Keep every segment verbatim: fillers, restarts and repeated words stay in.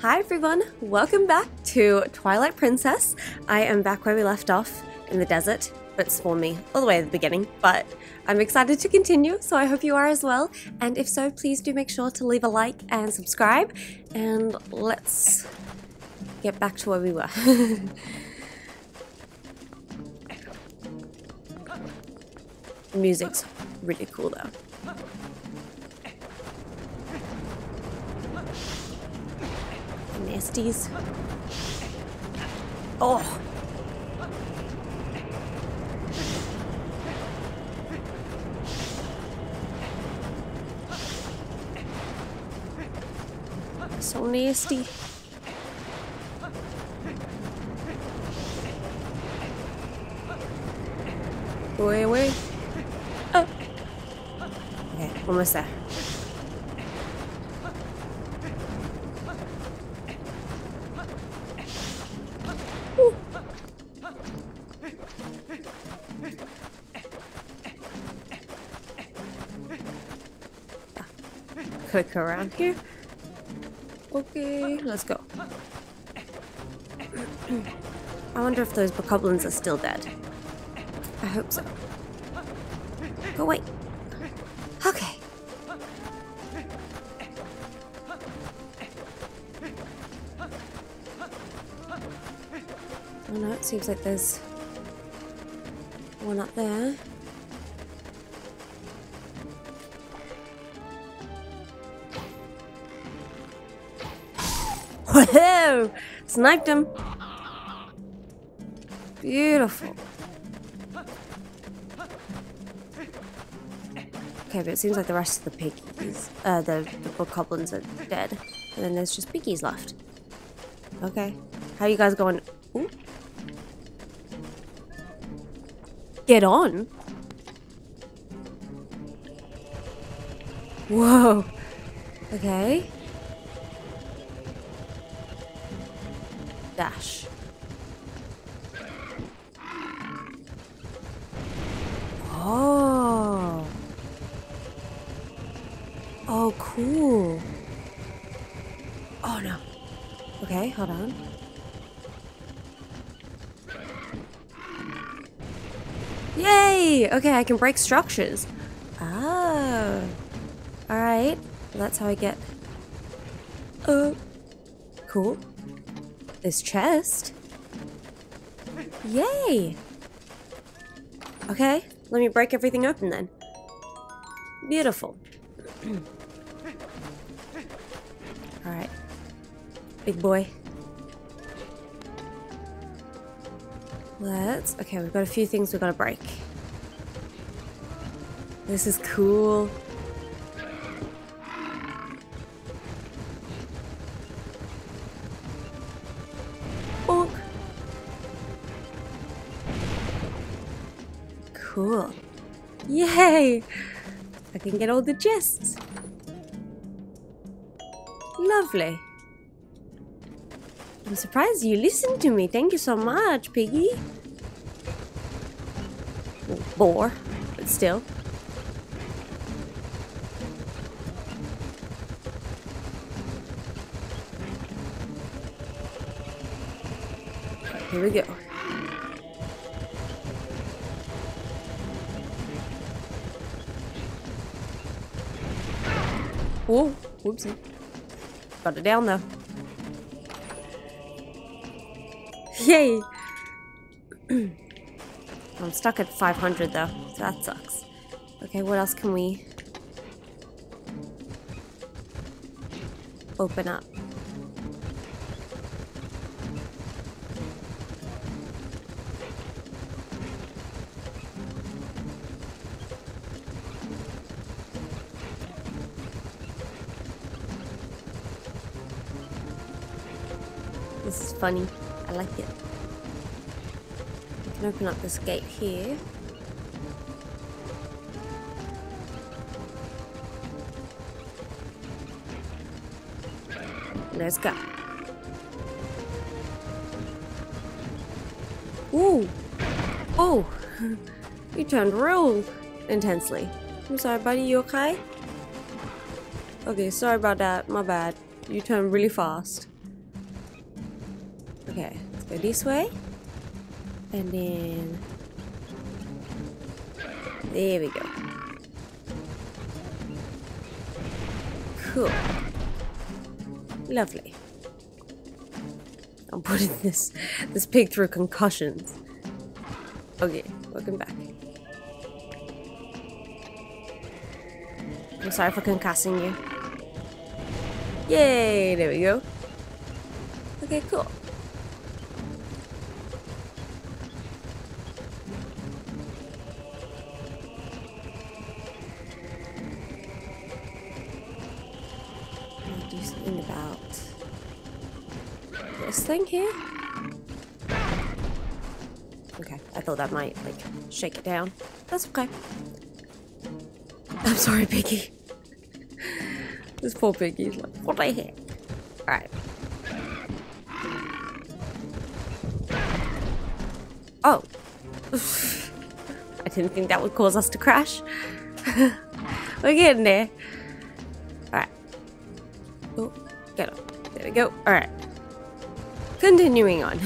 Hi everyone, welcome back to Twilight Princess. I am back where we left off in the desert, but spawned me all the way at the beginning, but I'm excited to continue, so I hope you are as well. And if so, please do make sure to leave a like and subscribe, and let's get back to where we were. The music's really cool though. Nasties. Oh. So nasty. Away, away. Oh. Okay, almost there. Click around here. Okay, let's go. I wonder if those bokoblins are still dead. I hope so. Go away. Okay. Oh no, it seems like there's one up there. Whoa! Sniped him! Beautiful. Okay, but it seems like the rest of the piggies, uh, the, the bokoblins are dead. And then there's just piggies left. Okay. How are you guys going? Ooh. Get on! Whoa! Okay. Dash. Oh. Oh, cool. Oh no. Okay, hold on. Yay! Okay, I can break structures. Oh. Alright. Well, that's how I get... Oh. Cool. This chest. Yay! Okay, let me break everything open then. Beautiful. Alright. Big boy. Let's... Okay, we've got a few things we've got to break. This is cool. Cool. Yay! I can get all the chests. Lovely. I'm surprised you listened to me. Thank you so much, piggy. Boar, but still. Here we go. Oh, whoopsie. Got it down though. Yay! I'm stuck at five hundred though, so that sucks. Okay, what else can we open up? This is funny. I like it. We can open up this gate here. Let's go. Ooh! Oh! You turned real intensely. I'm sorry, buddy. You okay? Okay, sorry about that. My bad. You turned really fast. Okay, let's go this way. And then... there we go. Cool. Lovely. I'm putting this this pig through concussions. Okay, welcome back. I'm sorry for concussing you. Yay, there we go. Okay, cool. Do something about this thing here. Okay, I thought that might like shake it down. That's okay. I'm sorry, Piggy. This poor Piggy's like, what the heck? Alright. Oh. I didn't think that would cause us to crash. We're getting there. Alright. Oh, get up. There we go. Alright. Continuing on.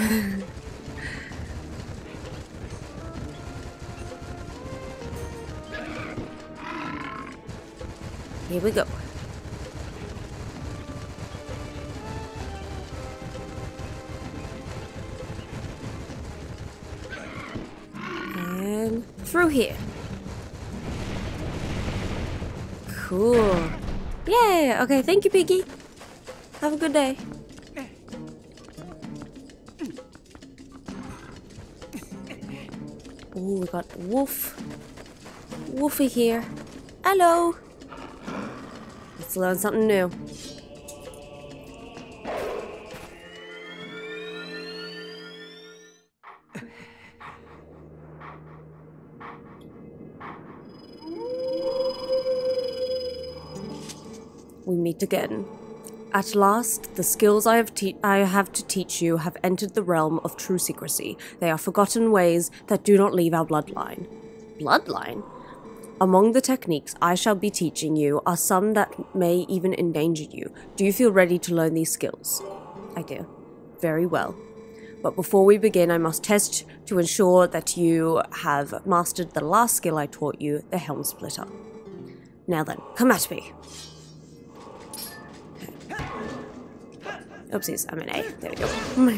Here we go. And through here. Cool. Yeah, okay, thank you, Piggy. Have a good day. Ooh, we got Wolf. Wolfie here. Hello. Let's learn something new. We meet again. At last, the skills I have, te I have to teach you have entered the realm of true secrecy. They are forgotten ways that do not leave our bloodline. Bloodline? Among the techniques I shall be teaching you are some that may even endanger you. Do you feel ready to learn these skills? I do. Very well. But before we begin, I must test to ensure that you have mastered the last skill I taught you, the Helm Splitter. Now then, come at me. Okay. Oopsies, I'm in A. There we go.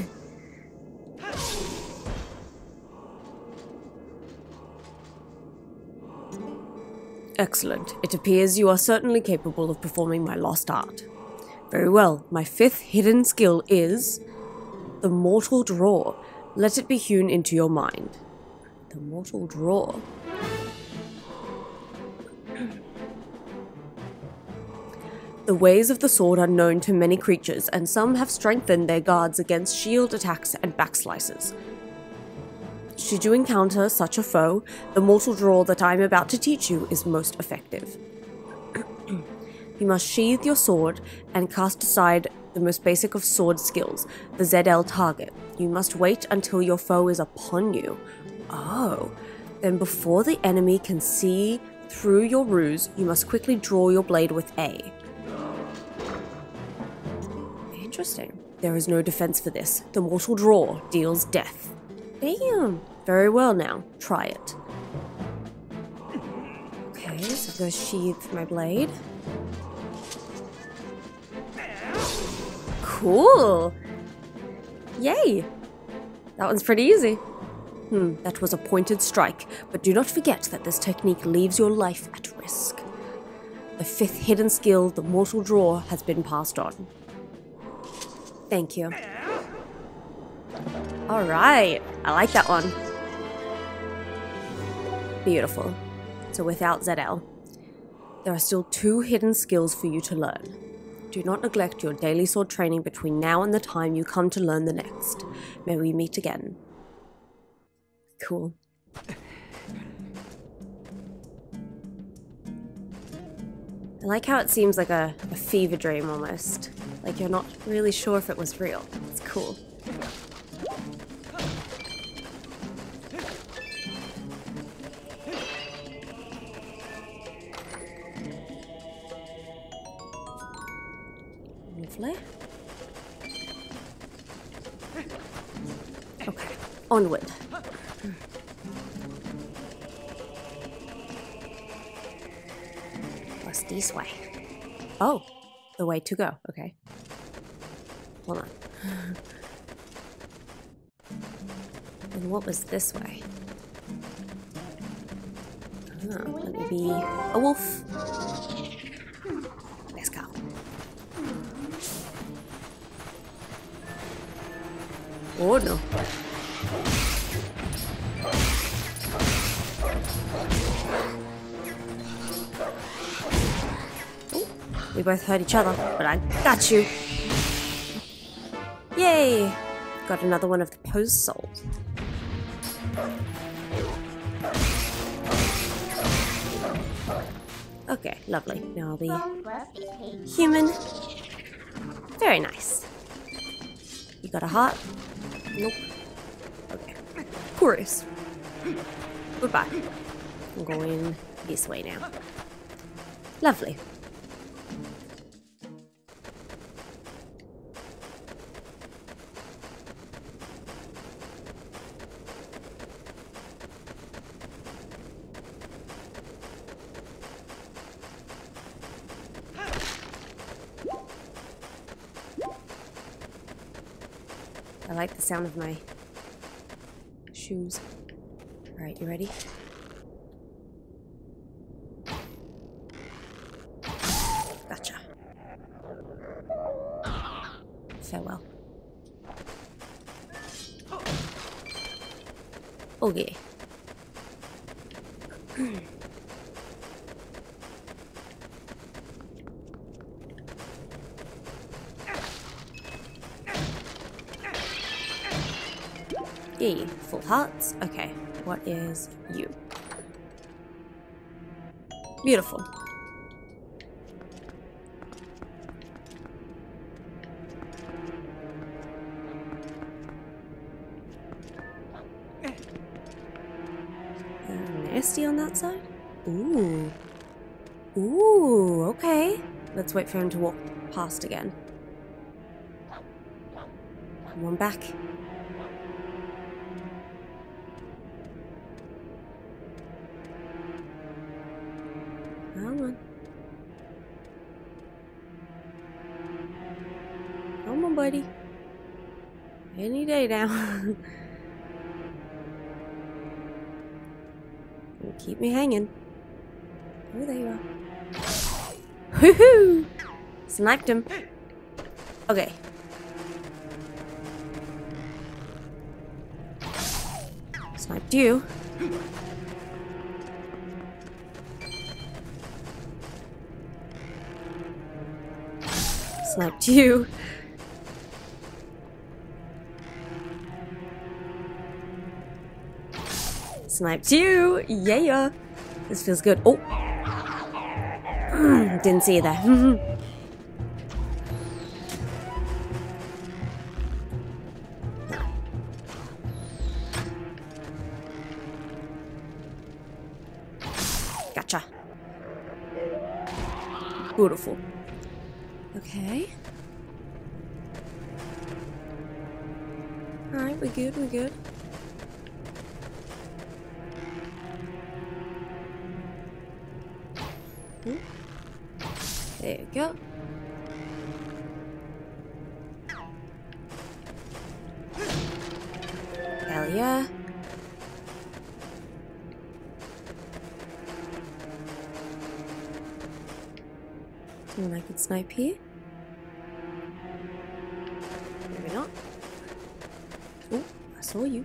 Excellent. It appears you are certainly capable of performing my lost art. Very well. My fifth hidden skill is the Mortal Draw. Let it be hewn into your mind. The Mortal Draw. The ways of the sword are known to many creatures, and some have strengthened their guards against shield attacks and backslices. Should you encounter such a foe, the mortal draw that I am about to teach you is most effective. You must sheathe your sword and cast aside the most basic of sword skills, the Z L target. You must wait until your foe is upon you. Oh, then before the enemy can see through your ruse, you must quickly draw your blade with A. Interesting. There is no defense for this. The mortal draw deals death. Damn. Very well now. Try it. Okay, so I'm going to sheathe my blade. Cool. Yay. That one's pretty easy. Hmm, that was a pointed strike, but do not forget that this technique leaves your life at risk. The fifth hidden skill, the mortal draw, has been passed on. Thank you. Alright, I like that one. Beautiful. So without Z L, there are still two hidden skills for you to learn. Do not neglect your daily sword training between now and the time you come to learn the next. May we meet again. Cool. I like how it seems like a, a fever dream almost. Like you're not really sure if it was real. It's cool. Lovely. Okay, onward. What's this way? Oh, the way to go. Okay. Hold on. And what was this way? Oh, maybe a wolf. Let's go. Oh no. Oh, we both hurt each other, but I got you. Yay! Got another one of the pose souls. Okay, lovely. Now I'll be human. Very nice. You got a heart? Nope. Okay. Chorus. Goodbye. I'm going this way now. Lovely. I like the sound of my shoes. Alright, you ready? Gotcha. Farewell. Okay. Yay, full hearts. Okay, what is you? Beautiful. Uh, nasty on that side? Ooh. Ooh, okay. Let's wait for him to walk past again. Come on back. Come on. Come on, buddy. Any day now. Keep me hanging. Oh, there you are. Woohoo! Sniped him. Okay. Sniped you. Sniped you. Sniped you. Yeah. This feels good. Oh. Didn't see you there. Gotcha. Beautiful. Okay. Alright, we're good, we're good. Hmm. There you go. Hell yeah. Someone I could snipe here? Maybe not. Oh, I saw you.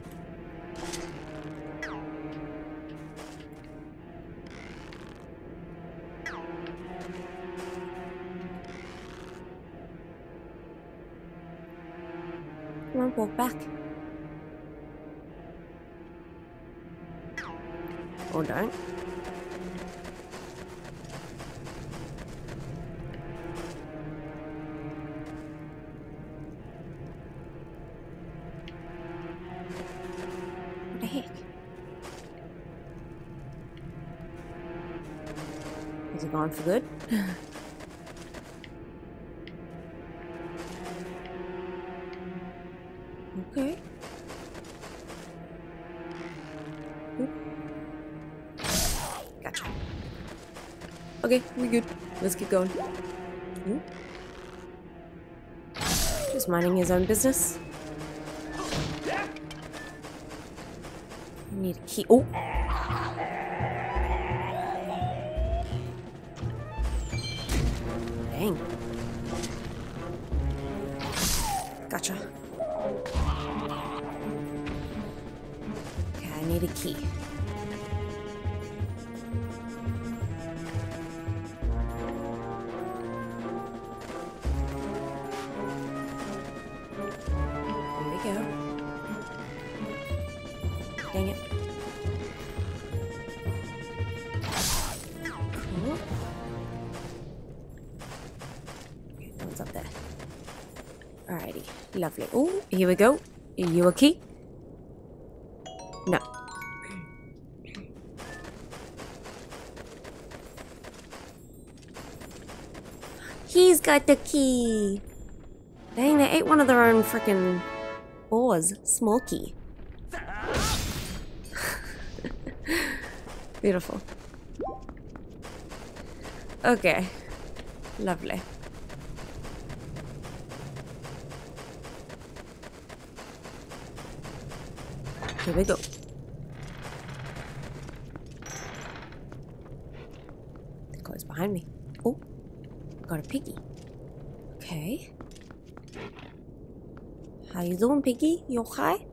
Come on, walk back. Or don't. What the heck? Is it gone for good? Okay. Okay, we're good. Let's keep going. Ooh. Just minding his own business. I need a key. Oh! Dang. Gotcha. Okay, I need a key. Dang it. Cool. Okay, what's up there? Alrighty. Lovely. Oh, here we go. Are you a key? No. He's got the key. Dang, they ate one of their own freaking boars. Small key. Beautiful. Okay. Lovely. Here we go. It goes behind me. Oh, got a piggy. Okay. How you doing, piggy? You okay?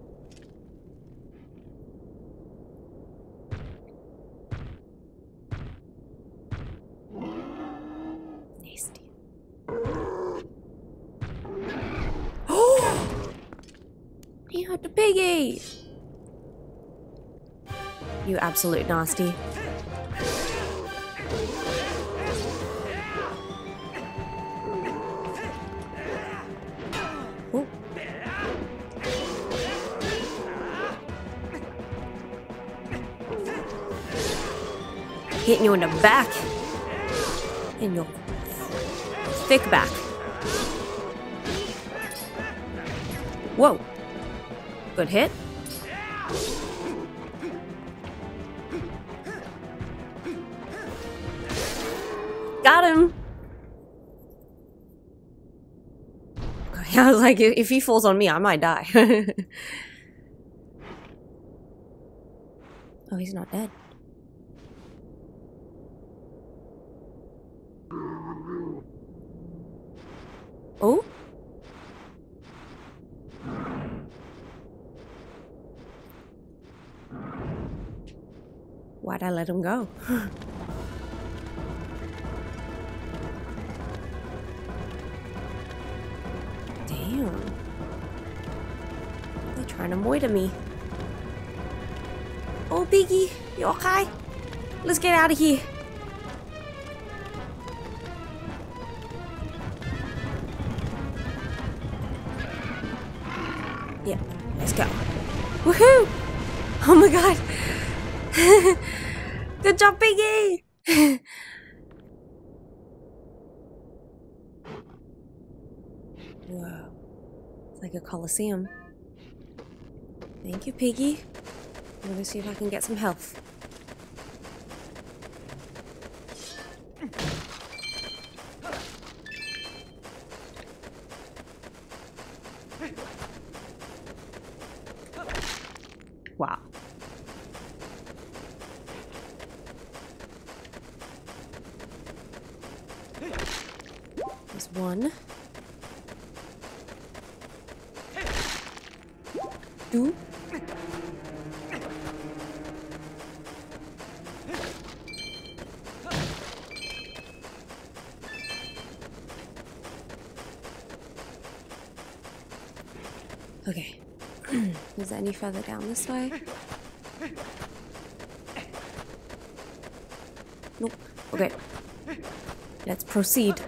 Nasty. Oh! He had the piggy! You absolute nasty. Ooh. Hitting you in the back. In your thick back. Whoa. Good hit. Got him! I was like, if he falls on me, I might die. Oh, he's not dead. Oh? Why'd I let him go? Damn. They're trying to moiter me. Oh, Piggy, you okay? Let's get out of here. Yeah, let's go. Woohoo! Oh my god. Good job, Piggy! Whoa. It's like a coliseum. Thank you, Piggy. I'm gonna see if I can get some health. Wow. There's one. Two. Okay. Is there any further down this way? Nope. Okay. Let's proceed.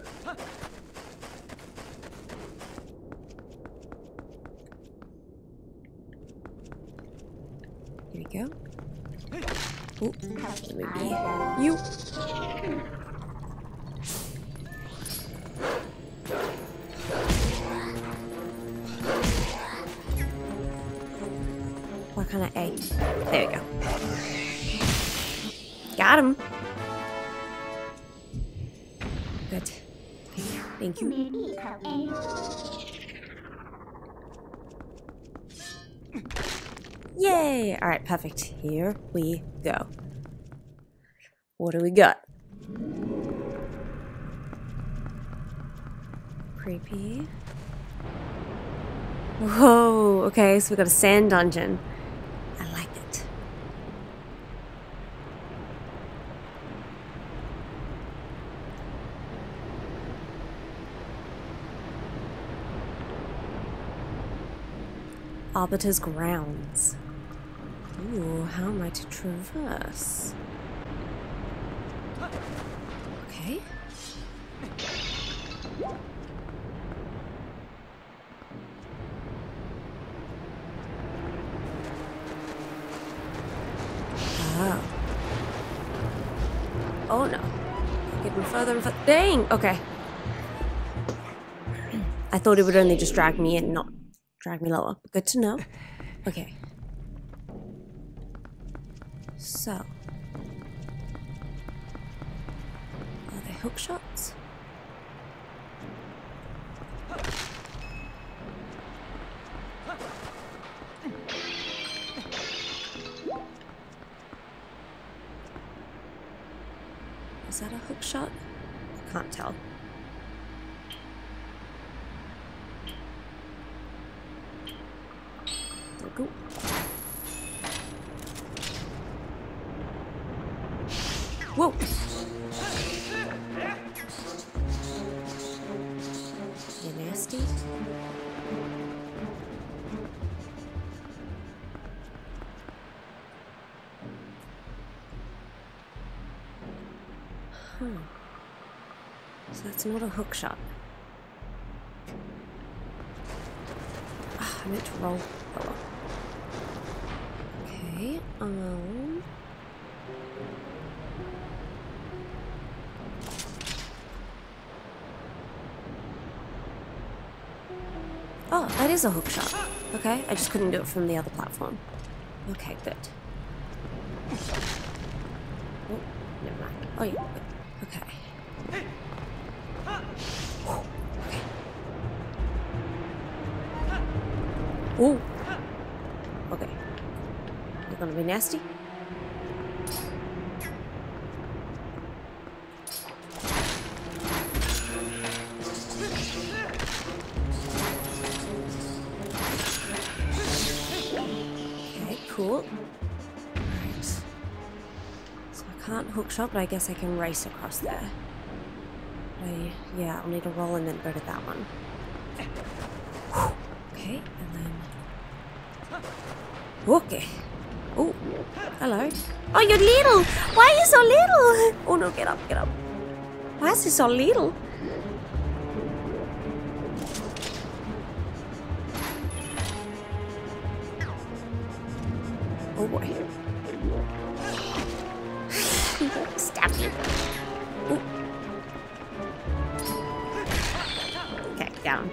Here we go. Oh, maybe you. What kind of A? There we go. Got him. Thank you. Yay! Alright, perfect. Here we go. What do we got? Creepy. Whoa, okay, so we got a sand dungeon. I like it. Arbiters grounds. Ooh, how am I to traverse? Okay. Oh. Oh no. Getting further and further. Dang! Okay. I thought it would only just drag me in, not drag me lower. Good to know. Okay. So. Are they hook shots? Is that a hook shot? I can't tell. There we go. Whoa! You nasty? Huh. So that's not a hook shot. Ah, I meant to roll. Oh well. Okay, um... oh, that is a hook shot. Okay, I just couldn't do it from the other platform. Okay, good. Oh, never mind. Oh, yeah, good. Okay. Okay. Ooh. Okay. You're gonna be nasty? Okay, cool. Alright. So I can't hook shot, but I guess I can race across there. I, yeah, I'll need to roll and then go to that one. Okay, and then... okay. Oh, hello. Oh, you're little! Why are you so little? Oh no, get up, get up. Why is he so little? Oh boy. Stab you. Ooh. Okay, down.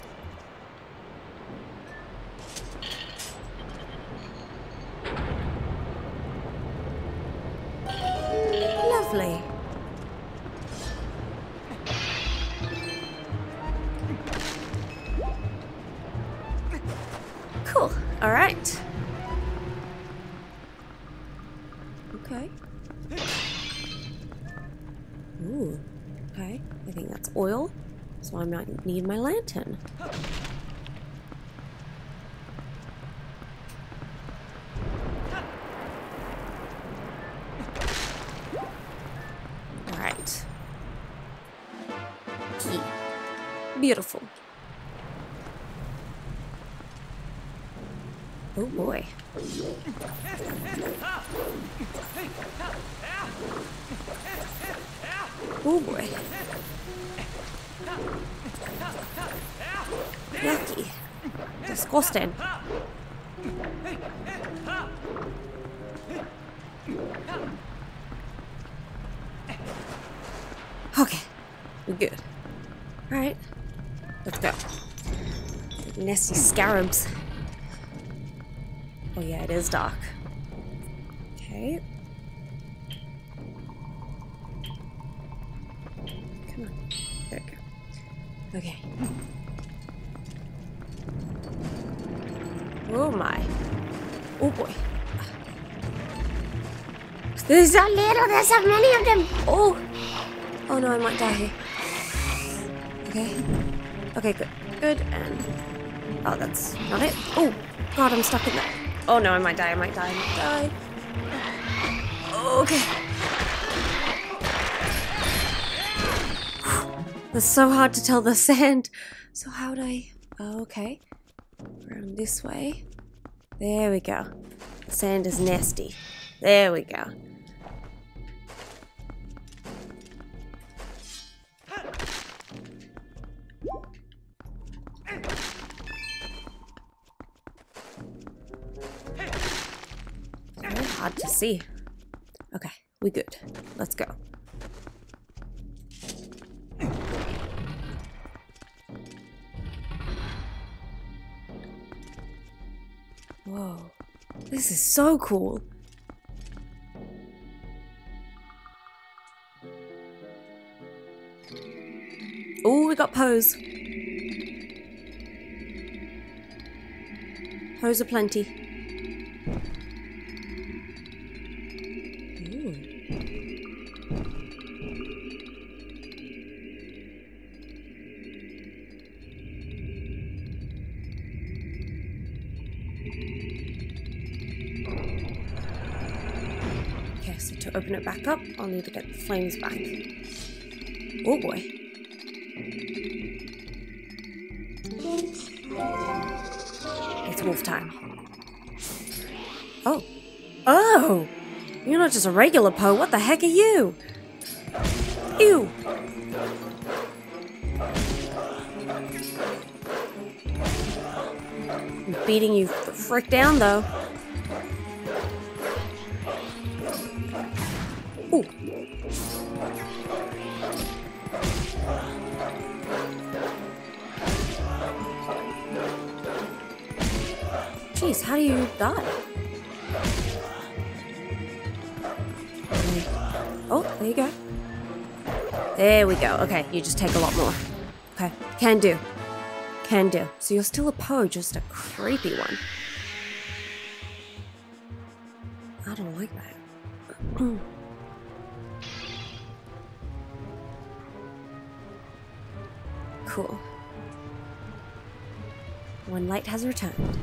Lovely. Cool. All right. Okay. Ooh. Okay. I think that's oil, so I might need my lantern. All right. Key. Beautiful. Oh boy. Oh boy. Yucky. Disgusting. Okay. We're good. Alright. Let's go. Nasty scarabs. Oh yeah, it is dark. Okay. Come on. There we go. Okay. Oh my. Oh boy. There's a little, there's so many of them. Oh. Oh no, I might die here. Okay. Okay, good. Good, and... Oh, that's not it. Oh, God, I'm stuck in there. Oh no, I might die, I might die, I might die. Oh, okay. It's so hard to tell the sand. So how'd I... Oh, okay. Around this way. There we go. The sand is nasty. There we go. Very hard to see. Okay, we good. Let's go. Whoa, this is so cool. Oh, we got pose. Pose aplenty. Ooh. Okay, so to open it back up, I'll need to get the flames back. Oh boy. It's wolf time. Oh. Oh! You're not just a regular Poe. What the heck are you? Ew! I'm beating you the frick down, though. Ooh. Jeez, how do you die? Oh, there you go. There we go. Okay, you just take a lot more. Okay, can do. Can do. So you're still a Poe, just a creepy one. I don't like that. Cool. When light has returned.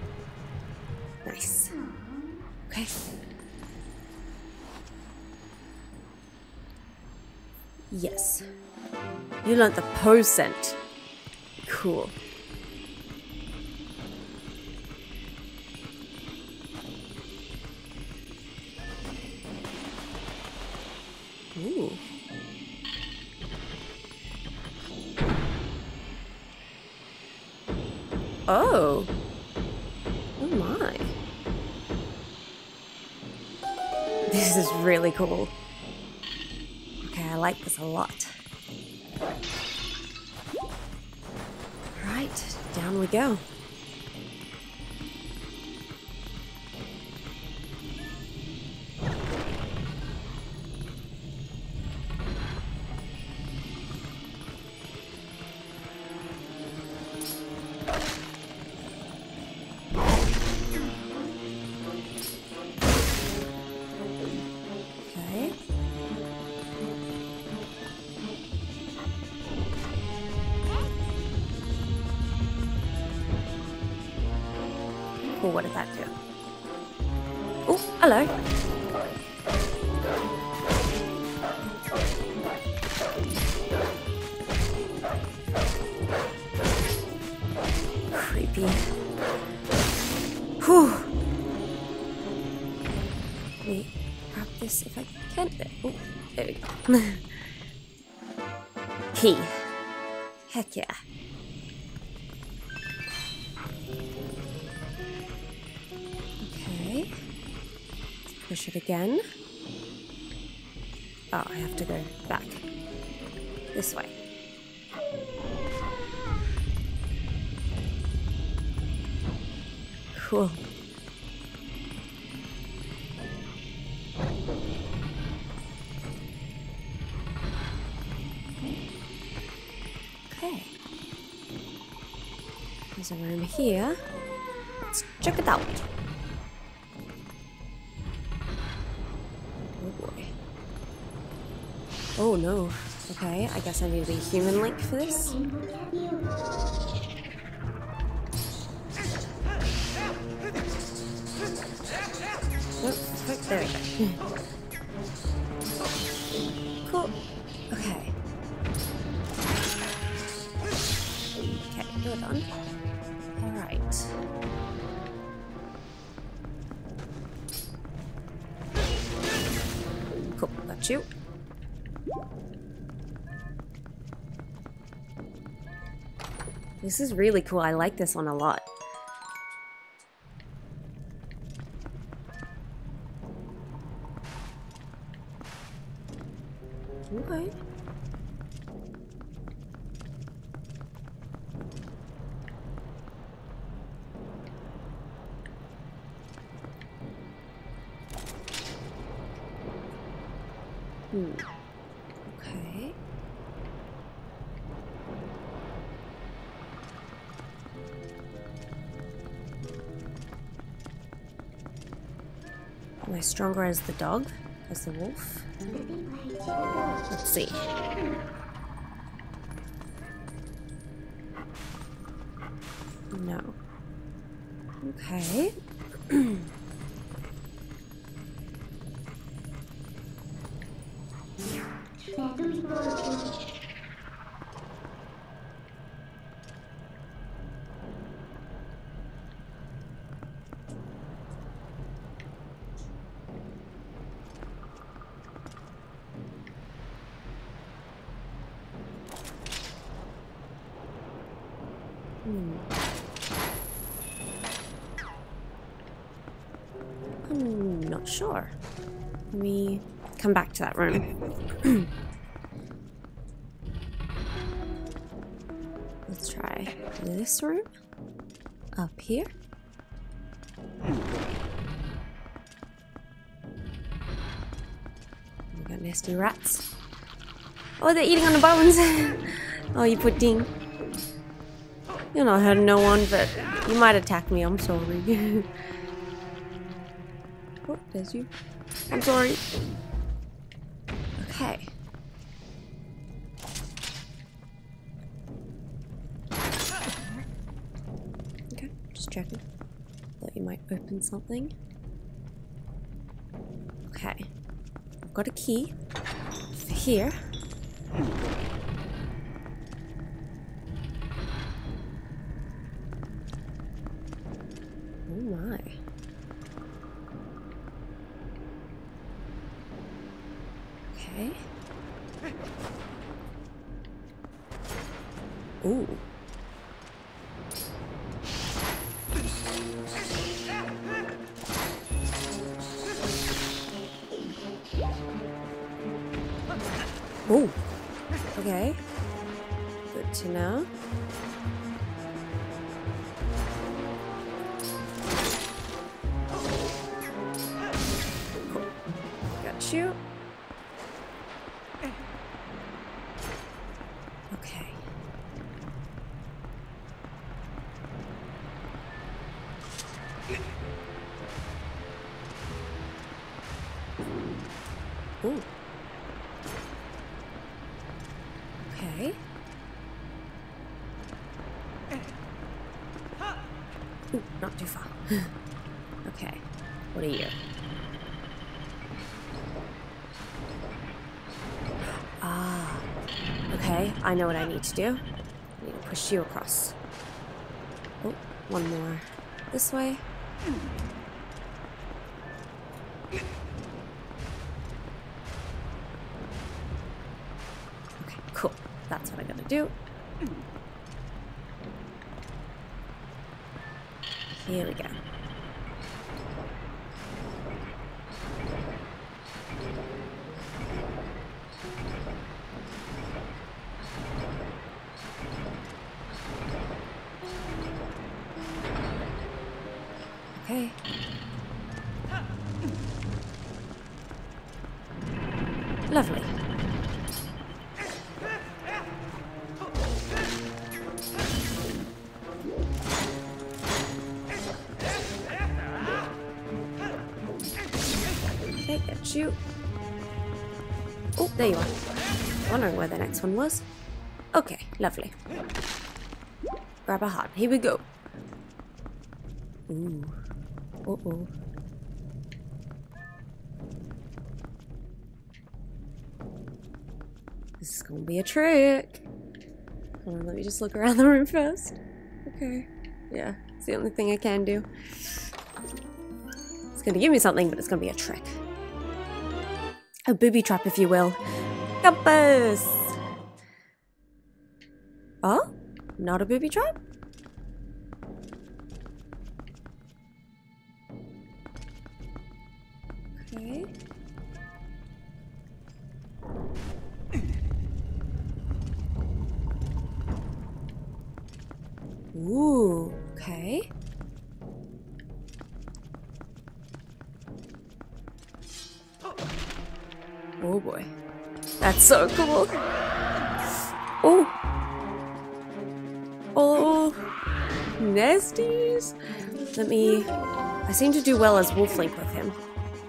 Nice. Okay. Yes. You learned the Poe scent. Cool. Ooh. Oh. Oh my. This is really cool. Okay, I like this a lot. Alright, down we go. What did that do? Oh, hello. Creepy. Whew. Let me grab this if I can. Oh, there we go. Key. Heck yeah. Push it again. Oh, I have to go back. This way. Cool. Okay. There's a room here. Let's check it out. Oh boy. Oh no. Okay, I guess I need to be human Link for this. Oh, there we go. Cool. Okay. Okay, you're done. Alright. Cool, got you. This is really cool. I like this one a lot. Okay. Hmm. Okay. Am I stronger as the dog? As the wolf? Let's see. No. Okay. Hmm. I'm not sure. Let me come back to that room. Let's try this room. Up here. We got nasty rats. Oh, they're eating on the bones. Oh, you poor thing. You're not hurting no one, but you might attack me. I'm sorry. Oh, there's you. I'm sorry. Okay. Okay, just checking. Thought you might open something. Okay. I've got a key for here. Oh my. Okay. Ooh. Ooh. Okay. Good to know. You. Okay. Ooh. Okay. Ooh, not too far. Okay. What are you? Ah, okay, I know what I need to do. I need to push you across. Oh, one more this way. Okay, cool. That's what I gotta do. Here we go. Okay. Lovely. Okay, get you. Oh, there you are. Wondering where the next one was. Okay, lovely. Grab a heart. Here we go. Ooh. Uh-oh. This is gonna be a trick. Hold on, let me just look around the room first. Okay. Yeah, it's the only thing I can do. It's gonna give me something, but it's gonna be a trick. A booby trap, if you will. Compass! Oh? Not a booby trap? Okay. Ooh, okay. Oh boy. That's so cool. Oh. Oh. Nasties. Let me... I seem to do well as Wolf Link with him.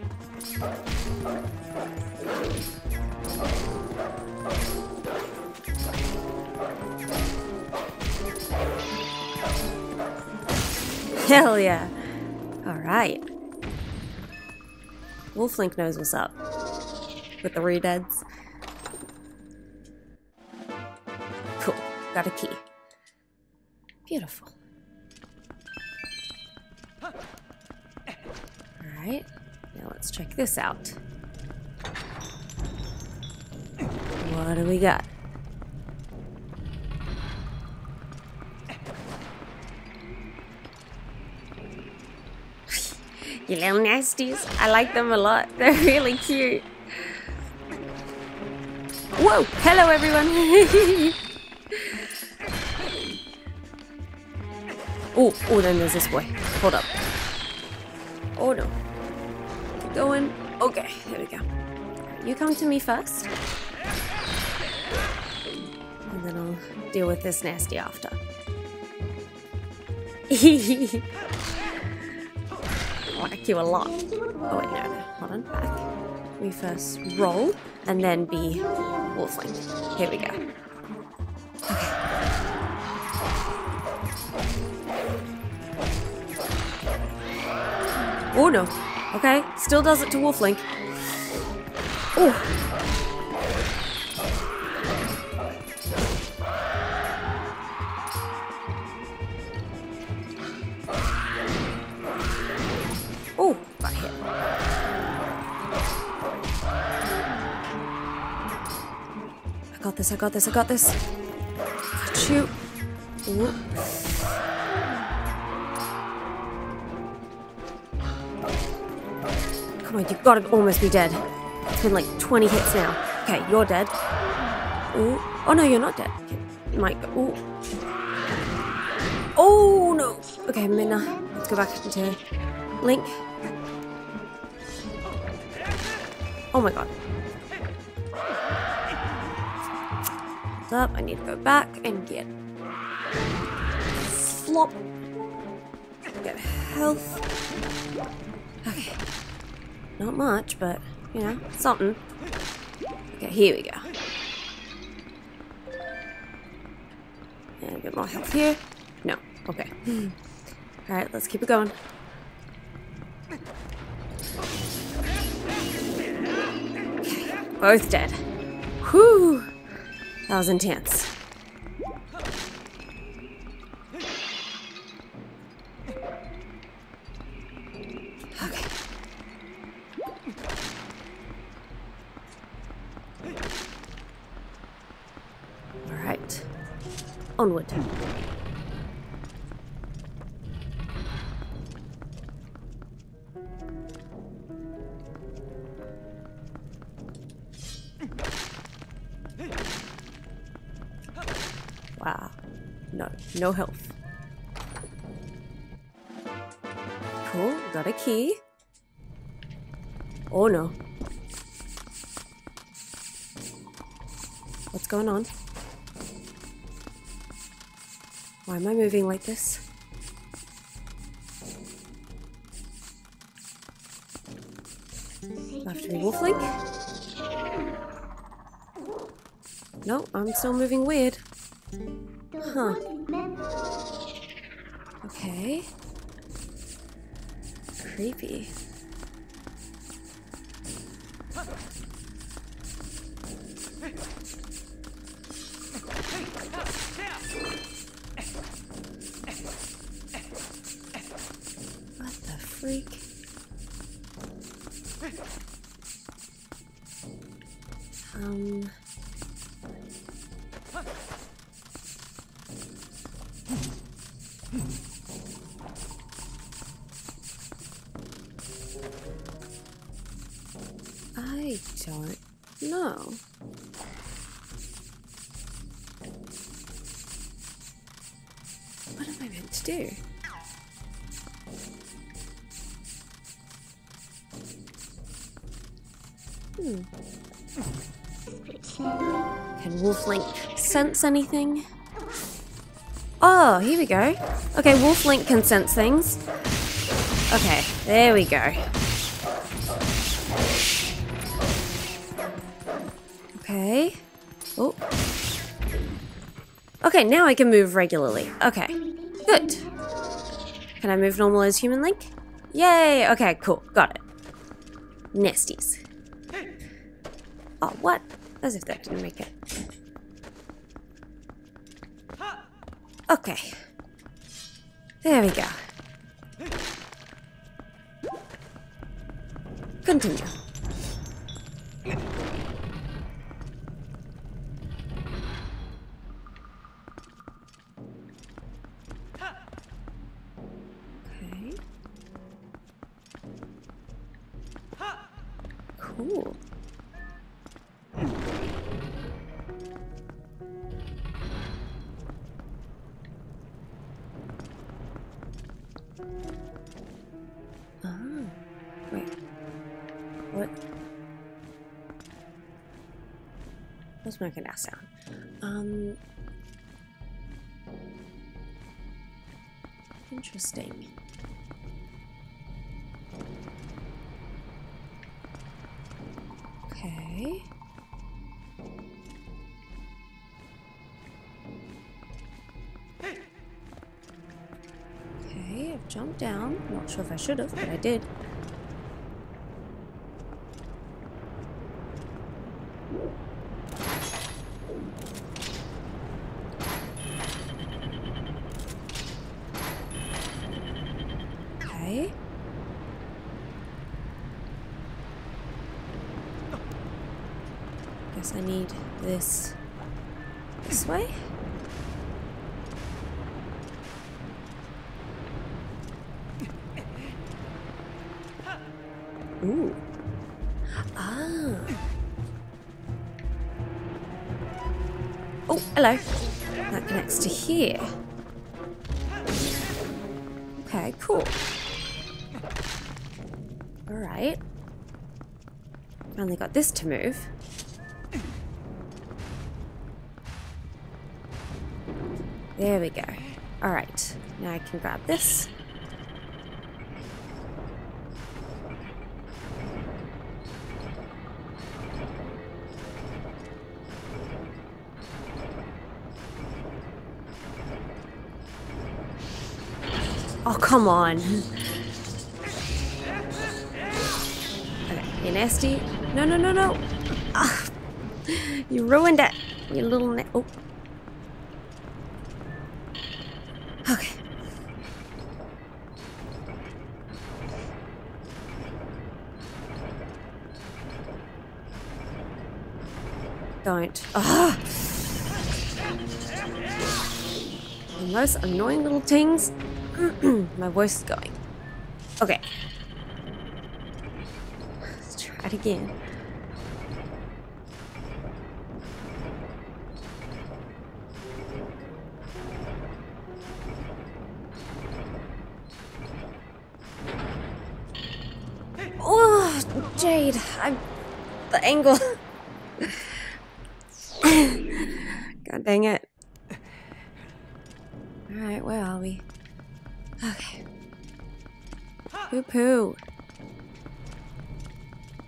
Hell yeah. Alright. Wolf Link knows what's up. With the redeads. Cool. Got a key. Beautiful. Alright. Now let's check this out. What do we got? You little nasties. I like them a lot. They're really cute. Whoa! Hello, everyone! Oh, oh, then there's this boy. Hold up. Oh, no. Keep going. Okay, there we go. You come to me first. And then I'll deal with this nasty after. I like you a lot. Oh, wait, no, no. Hold on, back. We first roll, and then be Wolf Link. Here we go. Okay. Oh no. Okay, still does it to Wolf Link. Oh. Oh, got hit. I got this, I got this, I got this. Got you. Ooh. Come on, you've got to almost be dead. It's been like twenty hits now. Okay, you're dead. Ooh. Oh no, you're not dead. Okay. You might go. Ooh. Oh no. Okay, Midna. Let's go back into Link. Oh my god. Hold up, I need to go back and get slop. Get health. Okay. Not much, but, you know, something. Okay, here we go. And a bit more health here. No. Okay. Alright, let's keep it going. Okay, both dead. Whew! That was intense. Okay. Alright. Onward. Wow. No, no health. Cool, got a key. Oh no. What's going on? Why am I moving like this? Do I have to be Wolf Link? No, I'm still moving weird. Huh. Okay. Creepy. What the freak? Um... I don't know. What am I meant to do? Hmm. Can Wolf Link sense anything? Oh, here we go. Okay, Wolf Link can sense things. Okay, there we go. Okay. Oh. Okay, now I can move regularly. Okay. Good. Can I move normal as Human Link? Yay! Okay, cool. Got it. Nesties. Oh, what? As if that didn't make it. Okay. There we go. Continue. Okay. Cool. What? What's making that sound? Um. Interesting. Okay. Okay, I've jumped down. Not sure if I should have, but I did. Okay. Guess I need this this way. Ooh. Ah. Oh, hello. That connects to here. Okay, cool. Alright. Only got this to move. There we go. Alright. Now I can grab this. Oh, come on. Okay, you nasty. No, no, no, no. Ah, you ruined it. You little na- oh. Okay. Don't. Ah. The most annoying little things. My voice is going. Okay. Let's try it again. Oh, Jade. I'm the angle. God dang it. Alright, where are we? Okay. Poo poo.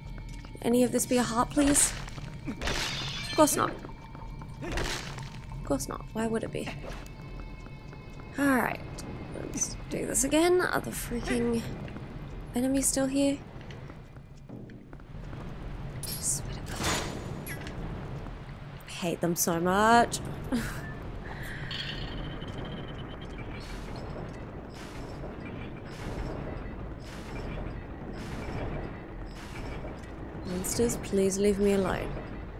any of this be a heart, please? Of course not. Of course not. Why would it be? Alright. Let's do this again. Are the freaking enemies still here? I hate them so much. Monsters, please leave me alone.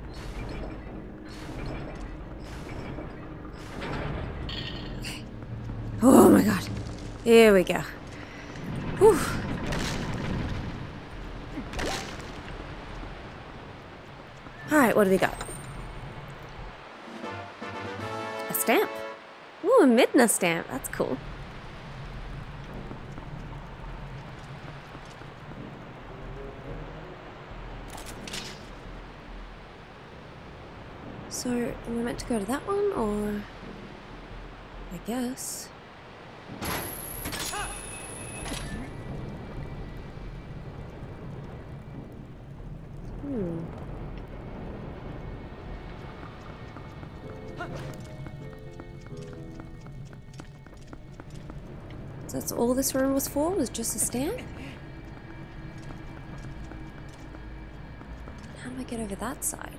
Okay. Oh my god. Here we go. Whew. Alright, what do we got? A stamp. Ooh, a Midna stamp. That's cool. So, am I meant to go to that one, or... I guess... Hmm... So that's all this room was for, was just a stand? How do I get over that side?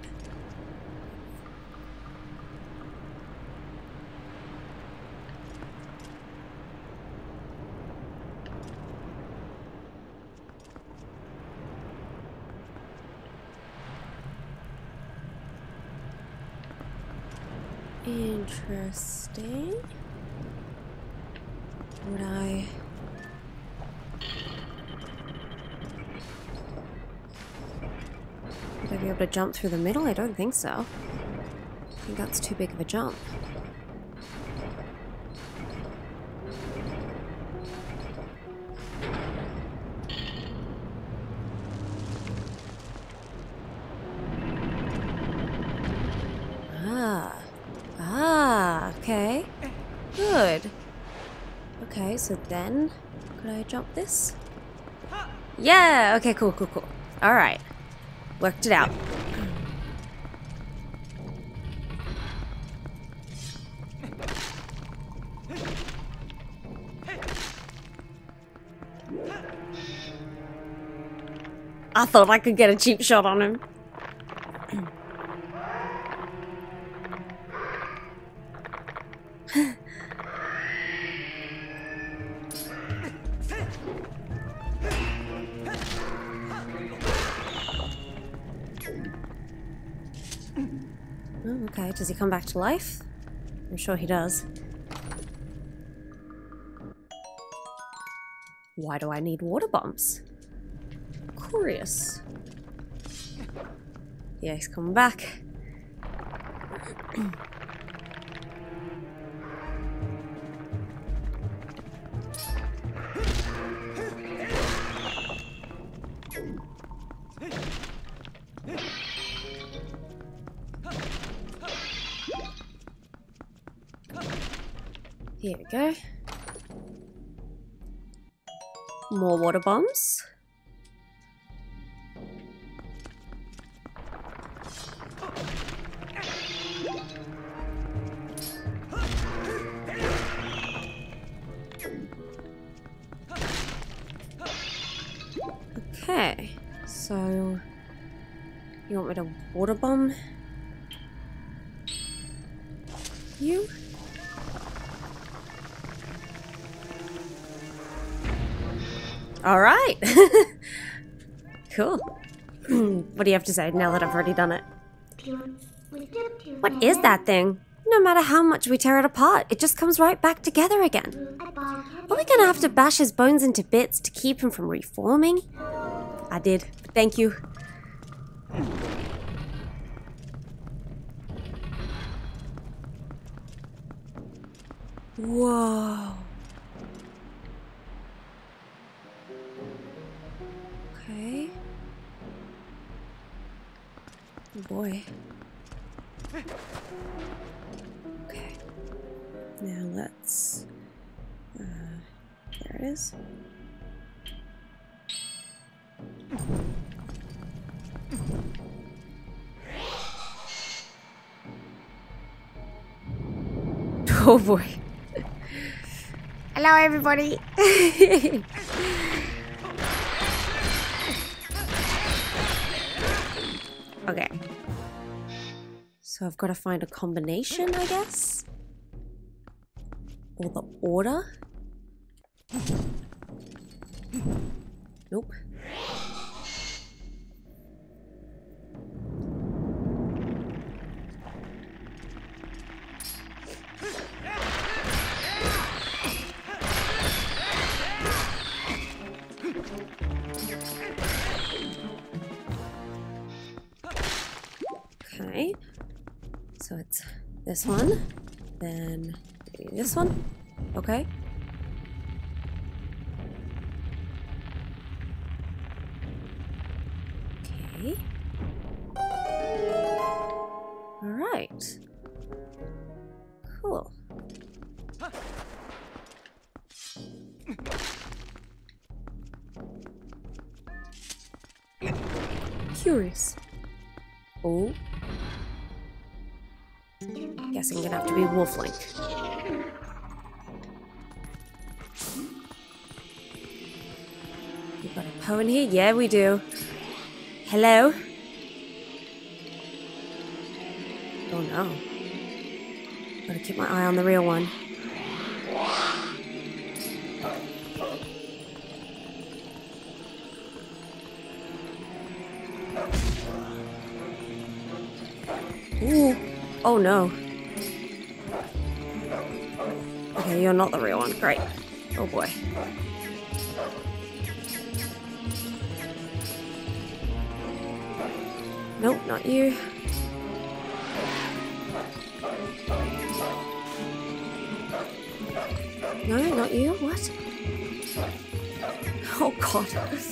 Interesting. Would I... Would I be able to jump through the middle? I don't think so. I think that's too big of a jump. Ah. Ah, okay. Good. Okay, so then, could I jump this? Yeah! Okay, cool, cool, cool. Alright. Worked it out. I thought I could get a cheap shot on him. Oh, okay, does he come back to life? I'm sure he does. Why do I need water bombs? Curious. Yeah, he's coming back. Here we go. More water bombs. Okay, so you want me to water bomb you? All right. Cool. What do you have to say now that I've already done it? What is that thing? No matter how much we tear it apart, it just comes right back together again. Are we gonna have to bash his bones into bits to keep him from reforming? I did. Thank you. Whoa. Okay. Oh boy. Okay. Now let's... Uh, there it is. Oh boy. Hello everybody. Okay. So I've got to find a combination, I guess? Or the order? Nope. Okay, so it's this one, then this one, okay. Okay. All right. Cool. Curious. Oh. Guessing I'm gonna have to be Wolf-Link. We got a Poe in here? Yeah, we do. Hello? Oh no. Gotta keep my eye on the real one. Ooh. Oh no. Okay, you're not the real one. Great. Oh boy. Nope, not you. No, not you. What? Oh god.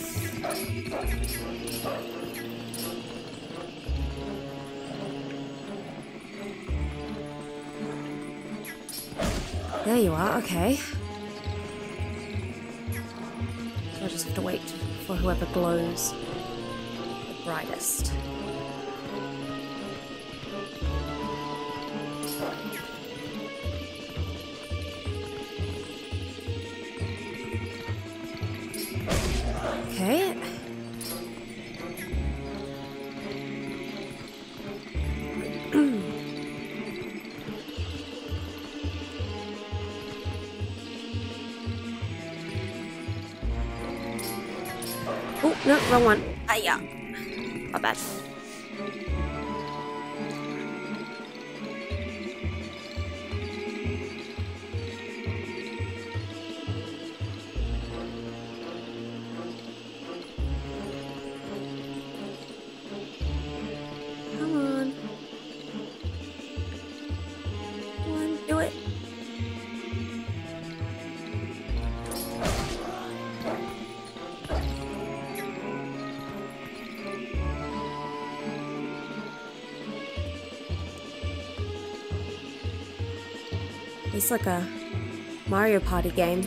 There you are, okay. So I just have to wait for whoever glows the brightest. Okay. Oh, no, wrong one. Ah, yeah. My bad. Come on. Come on, do it. It's like a Mario Party game.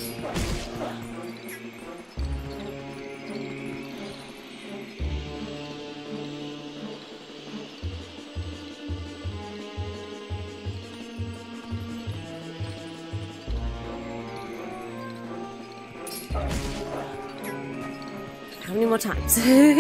How many more times?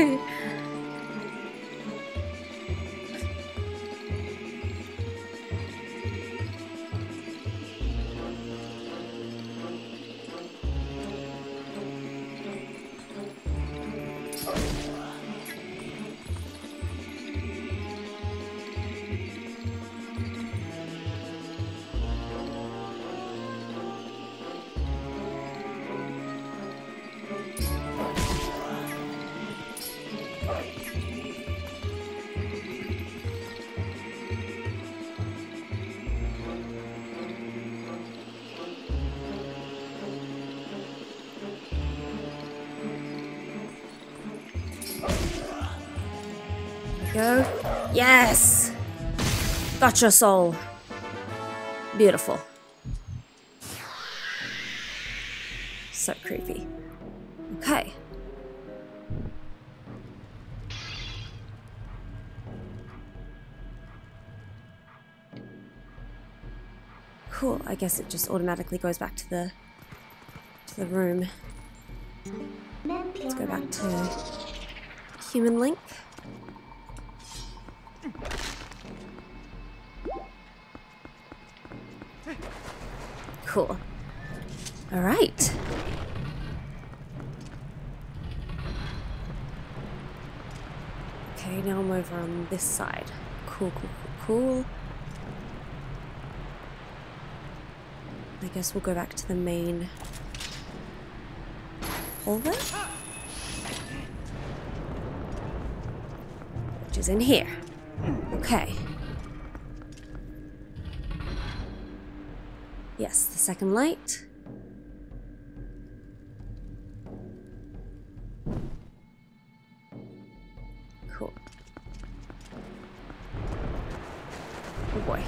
Go. Yes! Got your soul. Beautiful. So creepy. Okay. Cool, I guess it just automatically goes back to the to the room. Let's go back to Human Link. Cool. All right. Okay, now I'm over on this side. Cool, cool, cool, cool. I guess we'll go back to the main hallway, which is in here. Okay. Yes, the second light. Cool. Oh boy.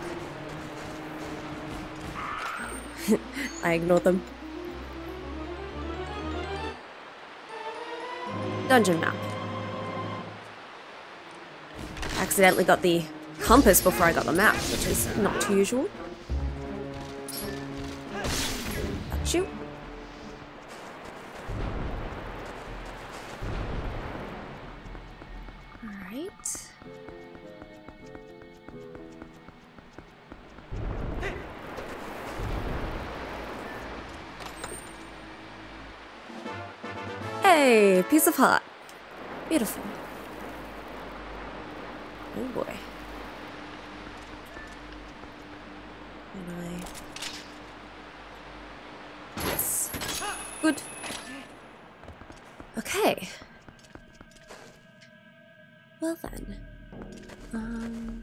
I ignored them. Dungeon map. Accidentally got the compass before I got the map, which is not too usual. That's you. Alright. Hey, piece of heart. Beautiful. Oh boy. And I... Yes. Good. Okay. Well then. Um...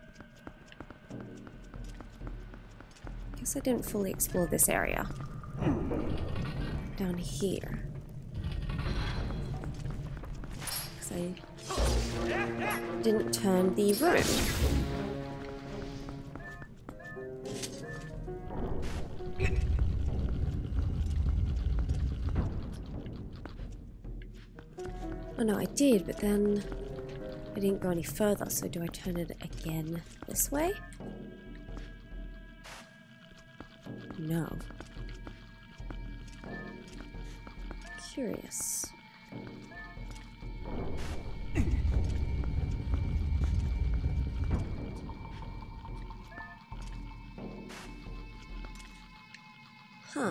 Guess I didn't fully explore this area. Down here. I didn't turn the room. Oh no, I did, but then I didn't go any further, so do I turn it again this way? No. Curious. Huh.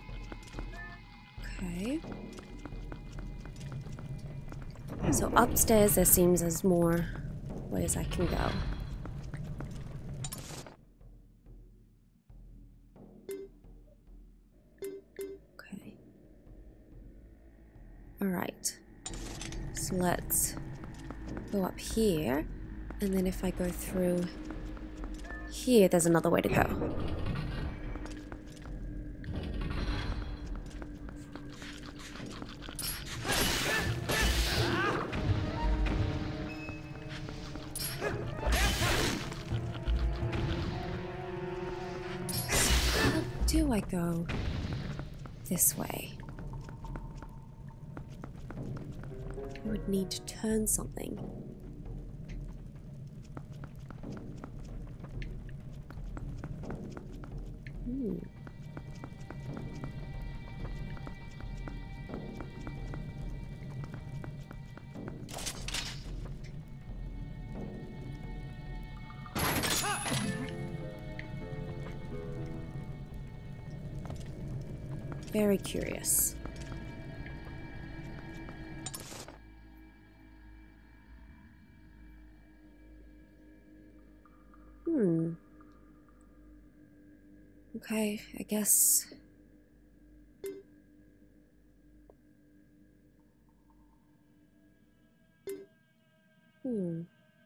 Okay. So upstairs there seems there's more ways I can go. Okay. Alright. So let's go up here, and then if I go through here, there's another way to go. Do I go this way? I would need to turn something. Hmm. Very curious. Hmm. Okay, I guess... Hmm.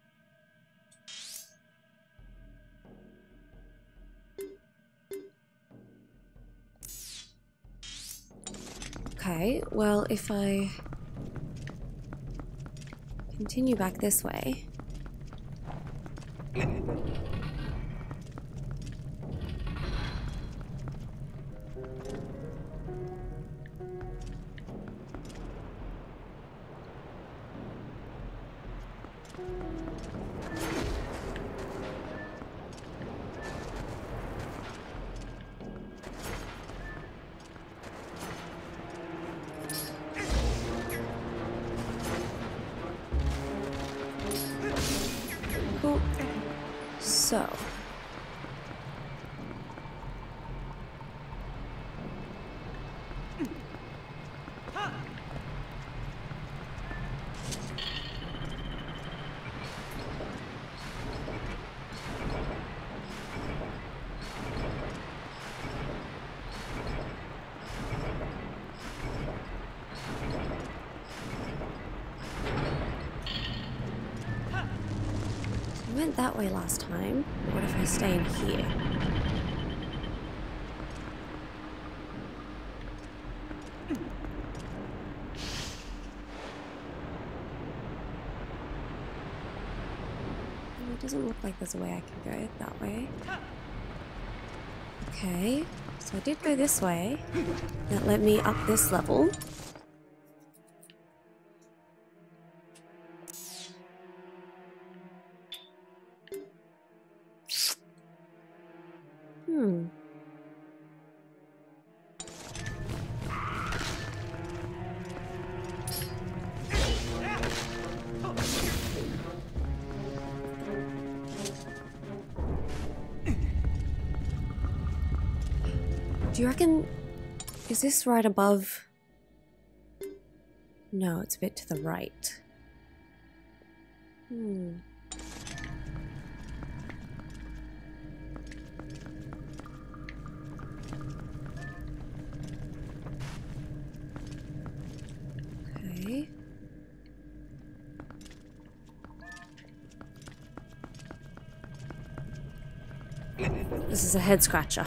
Okay, well, if I continue back this way... So. I went that way last time. What if I stay in here? It doesn't look like there's a way I can go that way. Okay, so I did go this way. That led me up this level. Hmm. Do you reckon... is this right above? No, it's a bit to the right. Hmm. Okay. This is a head scratcher.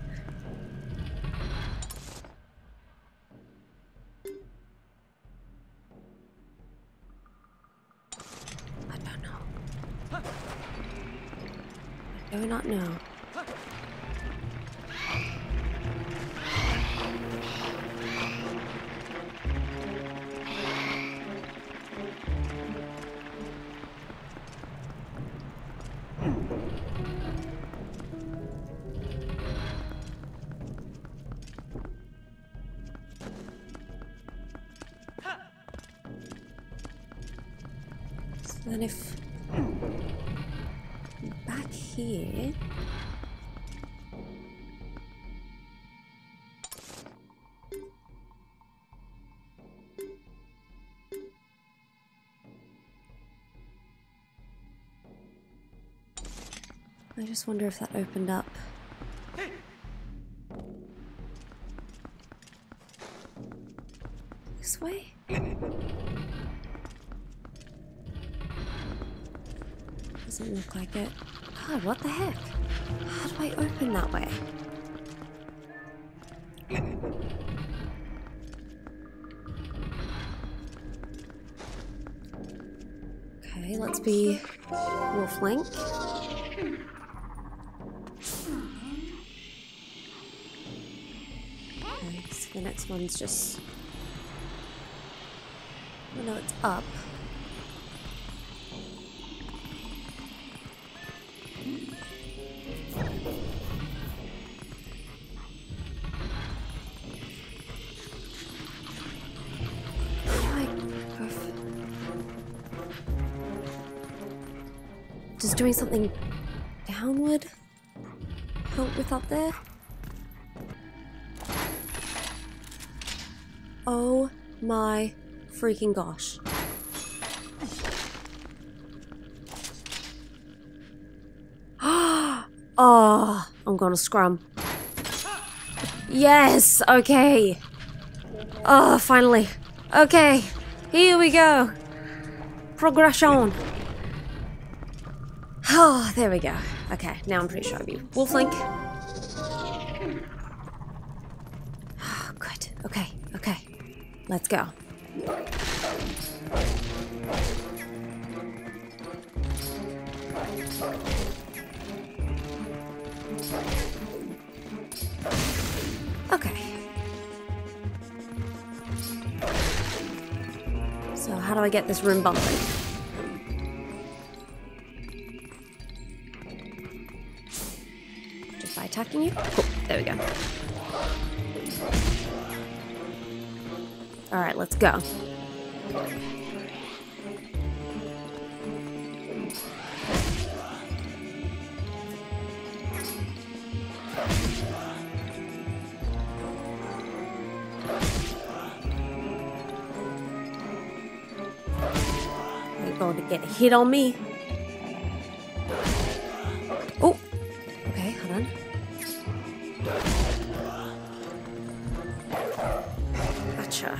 I do not know. So then if back here. I just wonder if that opened up. This way? Doesn't look like it. God, what the heck? How do I open that way? Okay, let's be wolf link. Okay, so the next one's just... oh no, it's up. Does doing something downward help with up there? Oh my freaking gosh. Oh, I'm gonna scrum. Yes, okay. Oh, finally. Okay, here we go. Progression. Oh, there we go. Okay, now I'm pretty sure I'll be wolf link. Oh, good. Okay, okay. Let's go. Okay. So how do I get this room bumping? Just by attacking you? Cool. There we go. Alright, let's go. ain't going to get a hit on me. Oh, okay, hold on. Gotcha.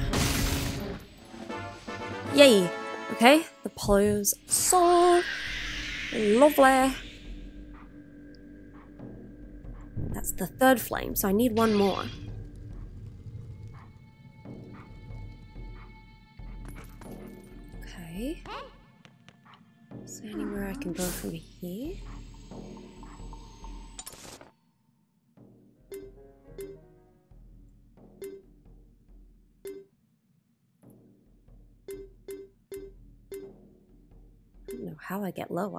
Yay. Okay, the pose so lovely. That's the third flame, so I need one more. Okay. Is there anywhere I can go from here? I don't know how I get lower.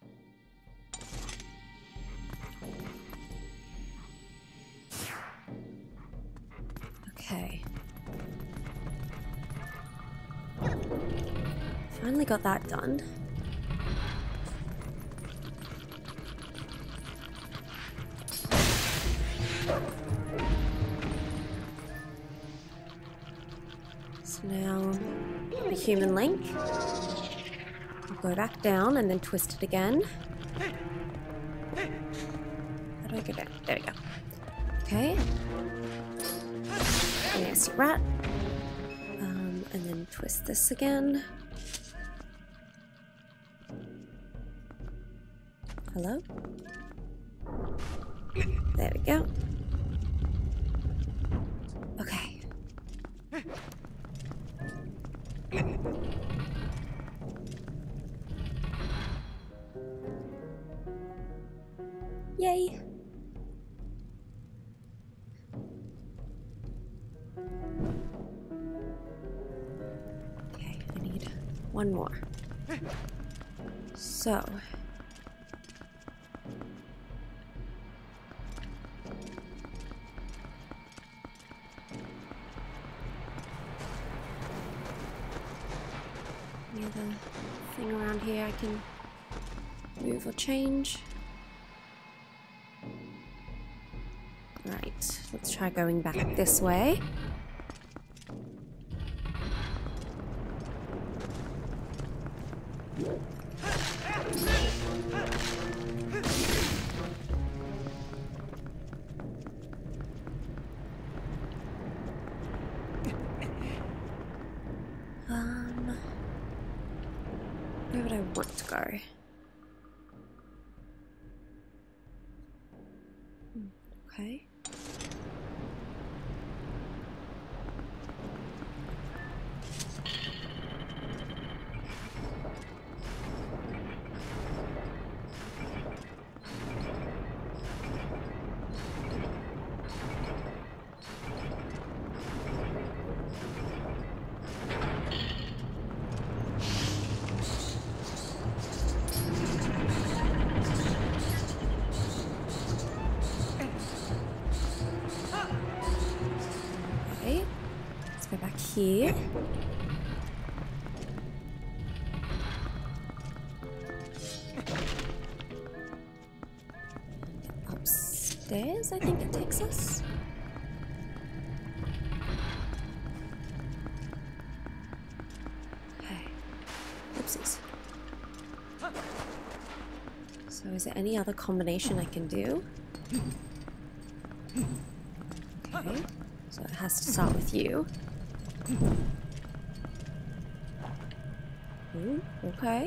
Okay. Finally got that done. So now the human link. I'll go back down and then twist it again. How do I go down? There we go. Okay. Nasty rat. Um, and then twist this again. Hello? There we go. Okay. Yay! Okay, I need one more. So... any other thing around here I can move or change? Right, let's try going back this way. Um, where would I want to go? Okay. Go back here. Upstairs, I think it takes us. Okay. Oopsies. So is there any other combination I can do? Okay. So it has to start with you. Ooh, okay.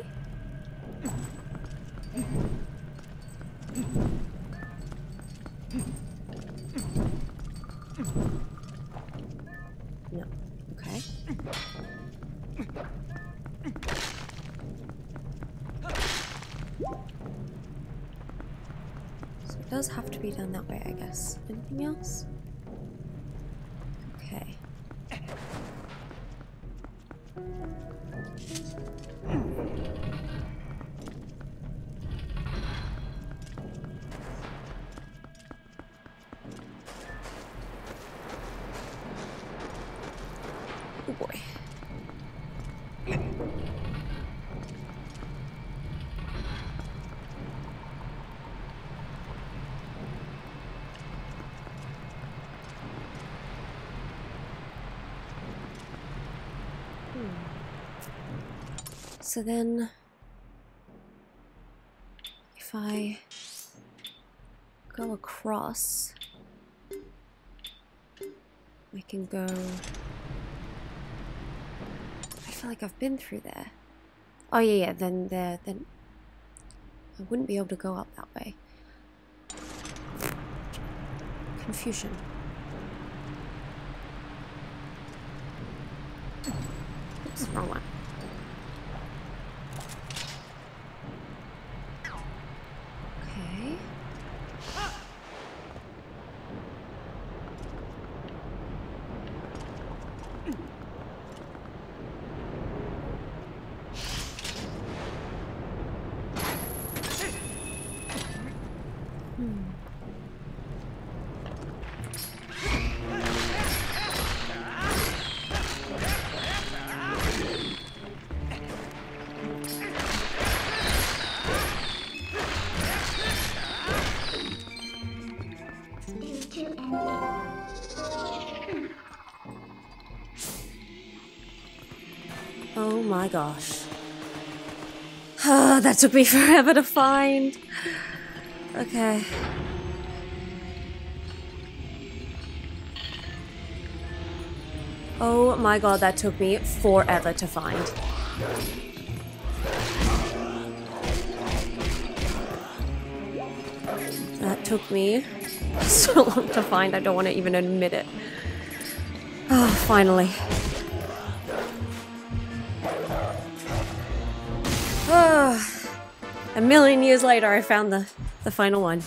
No, okay. So it does have to be done that way, I guess. Anything else? Okay. Oh boy. So then, if I go across, I can go... I feel like I've been through there. Oh yeah, yeah, then there, then I wouldn't be able to go up that way. Confusion. Oops, wrong one. Okay. Hmm. Oh my gosh. Ah, that took me forever to find. Okay. Oh my god, that took me forever to find. That took me so long to find, I don't want to even admit it. Oh, finally. Oh, a million years later, I found the, the final one.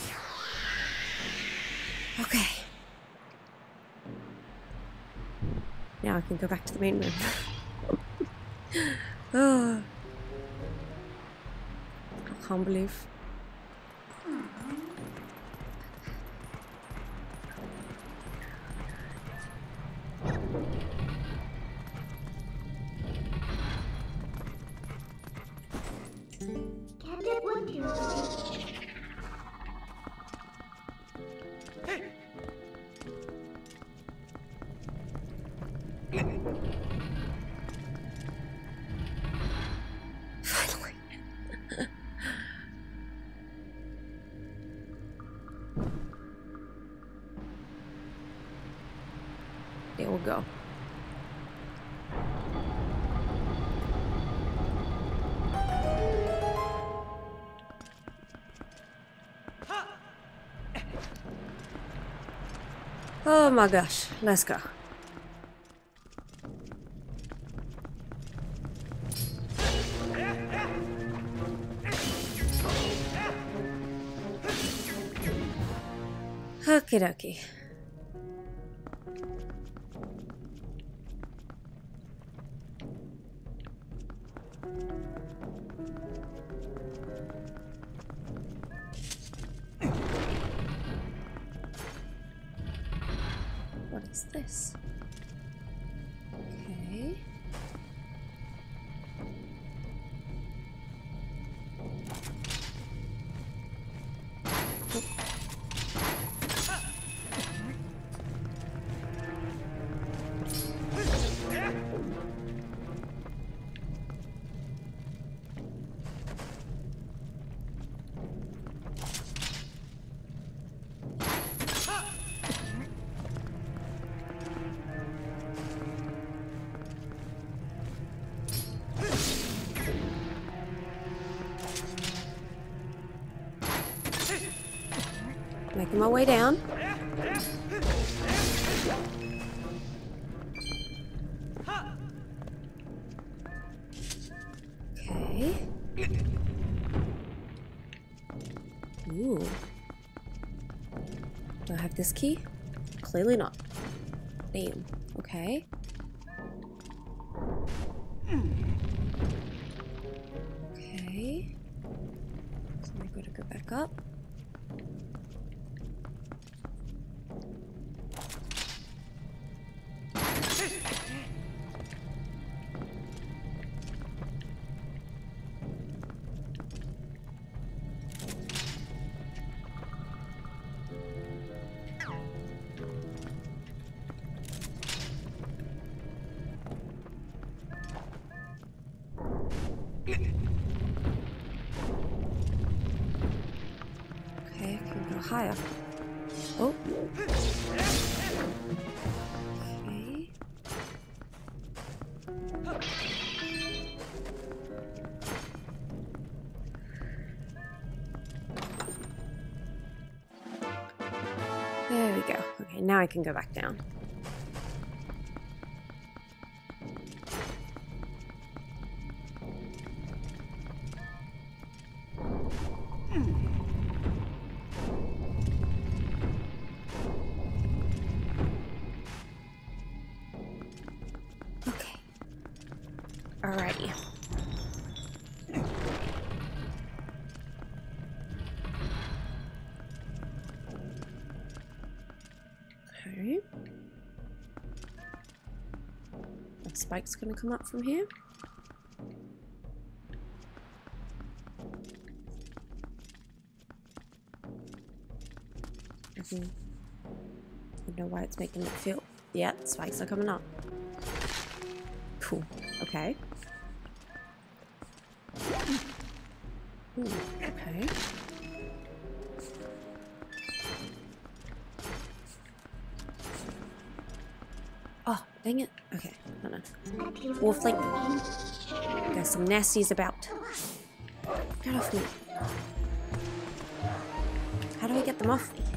Okay. Now I can go back to the main room. Oh. I can't believe. Finally. It will go. Oh my gosh, let's go. Okie dokie. What is this? Okay. Making my way down. Okay. Ooh. Do I have this key? Clearly not. Damn. Okay. Okay. So I'm going to go back up. higher. Oh. Okay. There we go. Okay, now I can go back down. Okay. Alrighty. Okay. A spike's gonna come up from here. Mm-hmm. I don't know why it's making it feel. Yeah, spikes are coming up. Cool. Okay. Ooh, okay. Oh, dang it. Okay, hold on. Wolfling. There's some nasties about. Get off me. How do I get them off me?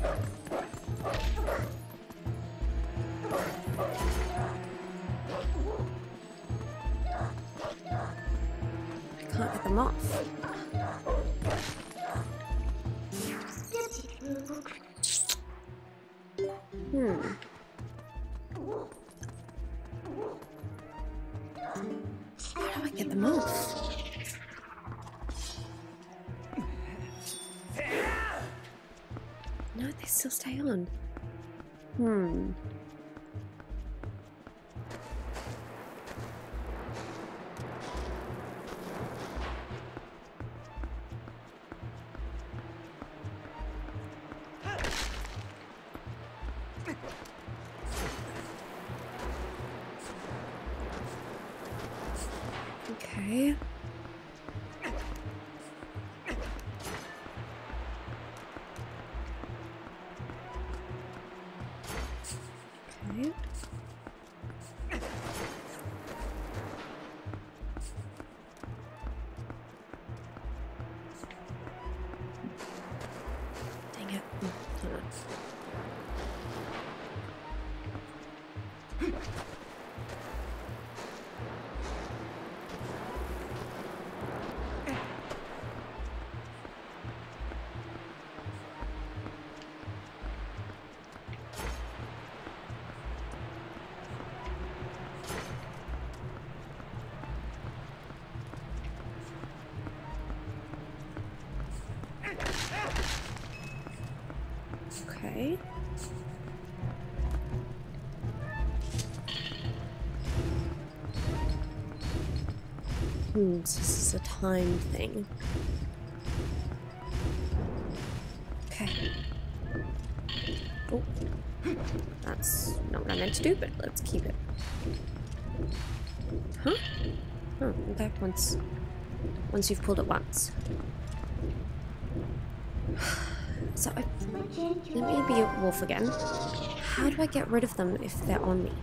I can't get them off. Hmm. How do I get them off? No, they still stay on. Hmm. Okay. Okay. Dang it. Mm, hold on. Okay. Hmm, so this is a time thing. Okay. Oh. That's not what I meant to do, but let's keep it. Huh? Oh, okay, once once you've pulled it once. So I, let me be a wolf again. How do I get rid of them if they're on me?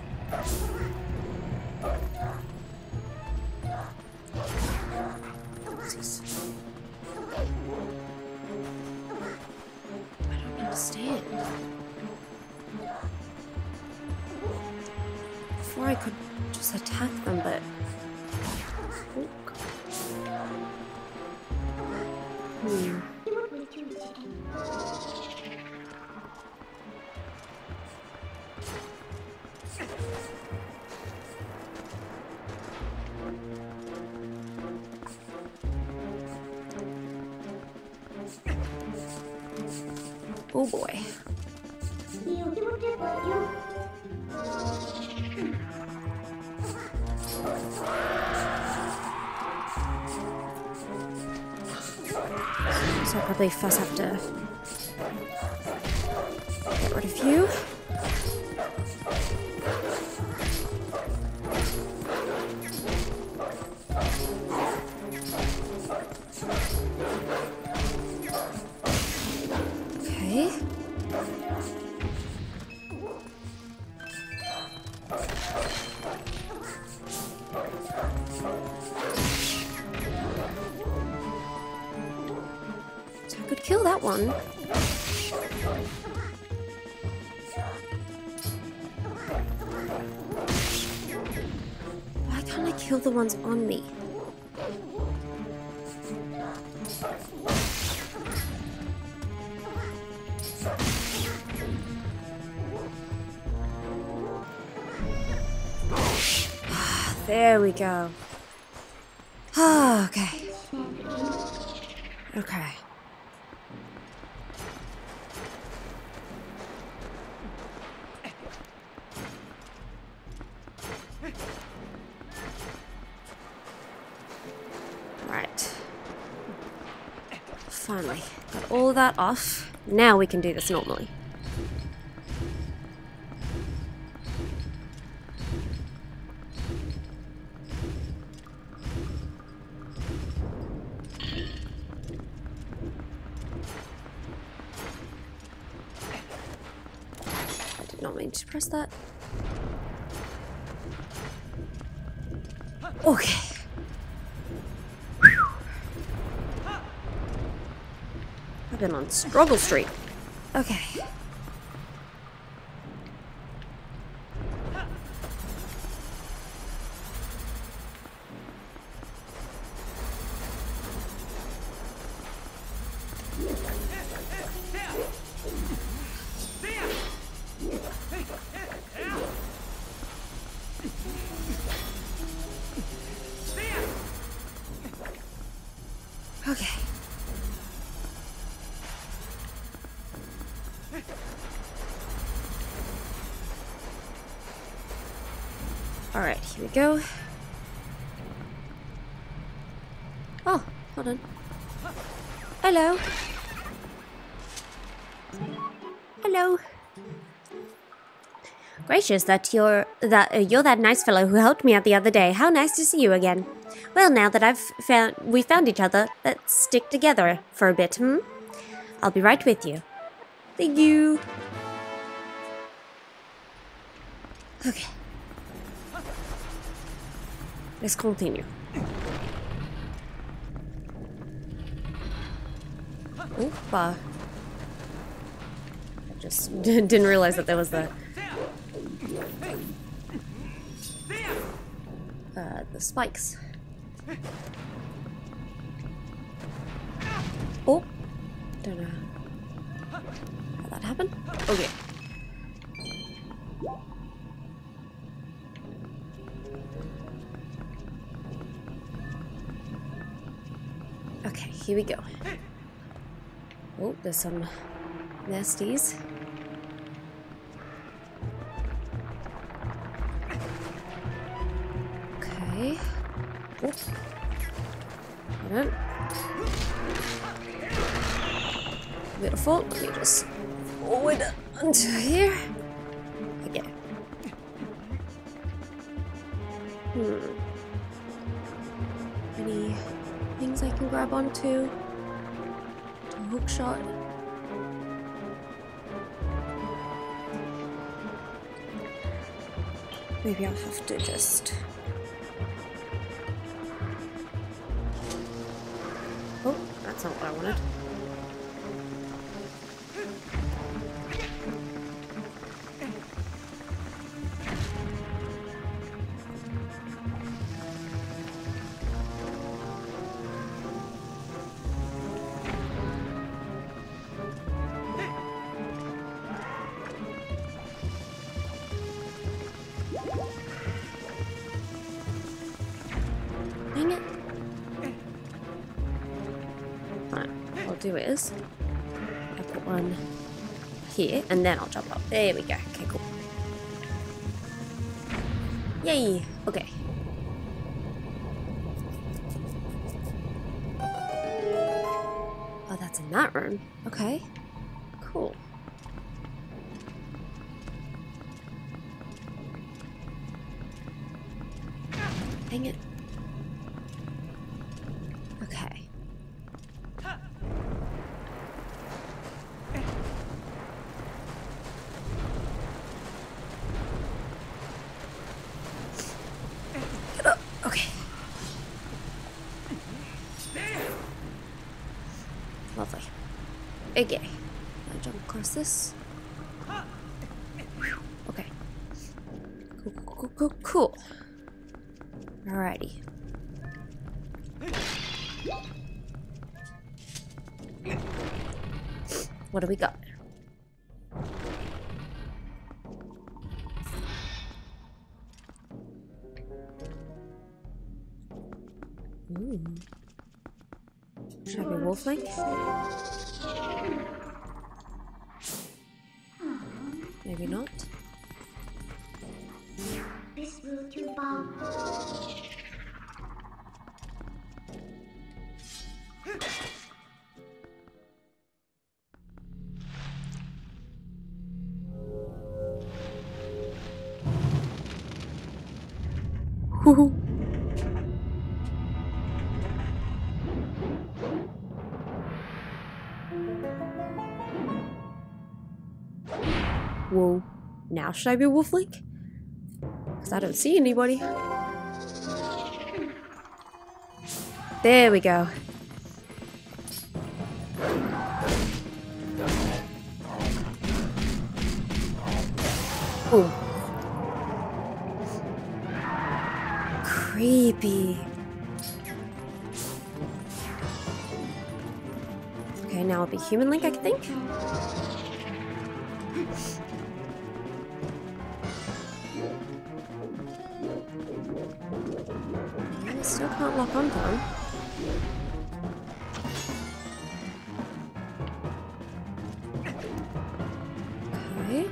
Jesus. I don't understand. Before I could just attack them, but... Oh, God. Hmm. Oh boy. So I probably first have to get rid of you. Okay. I could kill that one. Why can't I kill the ones on me? There we go. Oh, okay. Okay. Right. Finally. Got all of that off. Now we can do this normally. Not mean to press that. Okay. Whew. I've been on struggle street. Okay. Okay. All right, here we go. Oh, hold on. Hello. Hello. Gracious, that you're that uh, you're that nice fellow who helped me out the other day. How nice to see you again. Well, now that I've found we found each other, let's stick together for a bit, hmm? I'll be right with you. Thank you. Okay. Let's continue. Oop, uh, I just didn't realize that there was the uh, the spikes. Oh, don't know how that happened. Okay. Okay, here we go. Oh, there's some nasties. Okay. Oh. Hold on. Beautiful. Let me just forward onto here. Okay. Hmm. Any things I can grab onto? Hook shot. Maybe I'll have to just. Oh, that's not what I wanted. Dang it. Alright, what I'll do is I'll put one here and then I'll jump up. There we go. Okay, cool. Yay! Okay. Oh, that's in that room. Okay. Cool. Dang it. Okay. Get up. Okay. Lovely. Okay. I'll jump across this. Okay. Cool, cool, cool, cool. Alrighty. What do we got? Ooh. Should I be wolf-like? Maybe not. This will do, Bob. Woohoo! Whoa. Now should I be wolf-like? Because I don't see anybody. There we go. Ooh. Creepy. Okay, now I'll be human Link, I think. I still can't lock onto him. Okay.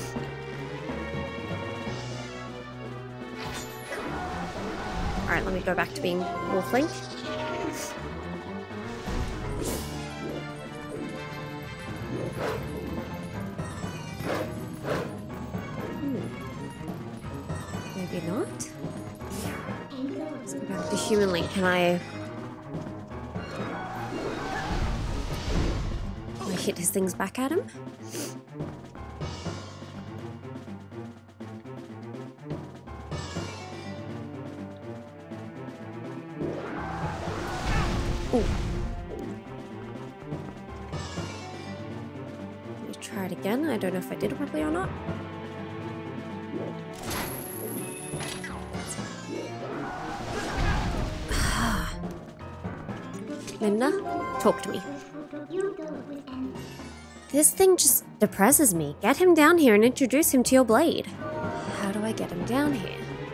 Alright, let me go back to being Wolf Link. Hmm. Maybe not? Let's go back to Human Link. Can I... Can I hit his things back at him? Ooh. Let me try it again. I don't know if I did it properly or not. Midna, talk to me. This thing just depresses me. Get him down here and introduce him to your blade. How do I get him down here?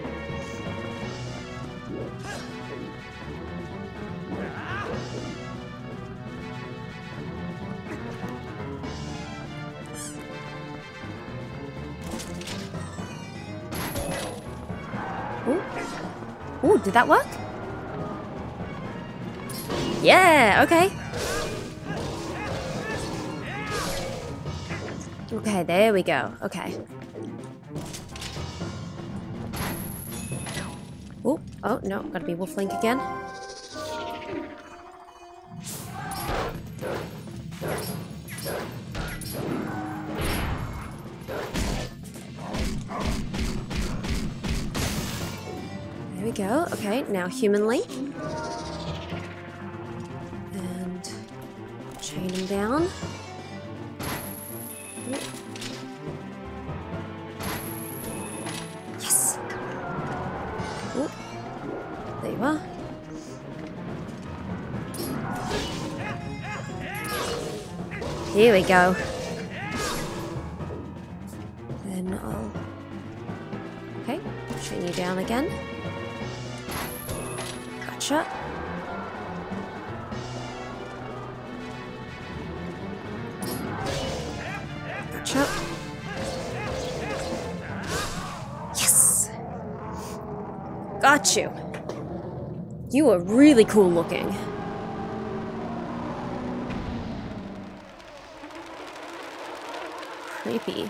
Ooh. Ooh, did that work? Yeah, okay. Okay, there we go. Okay. Oh, oh, no, gotta be Wolf Link again. There we go. Okay, now Human Link. And chain him down. Yes! Oh, there you are. Here we go. Then I'll... Okay, chain you down again. Gotcha. Gotcha. Yes! Got you. You are really cool looking. Creepy.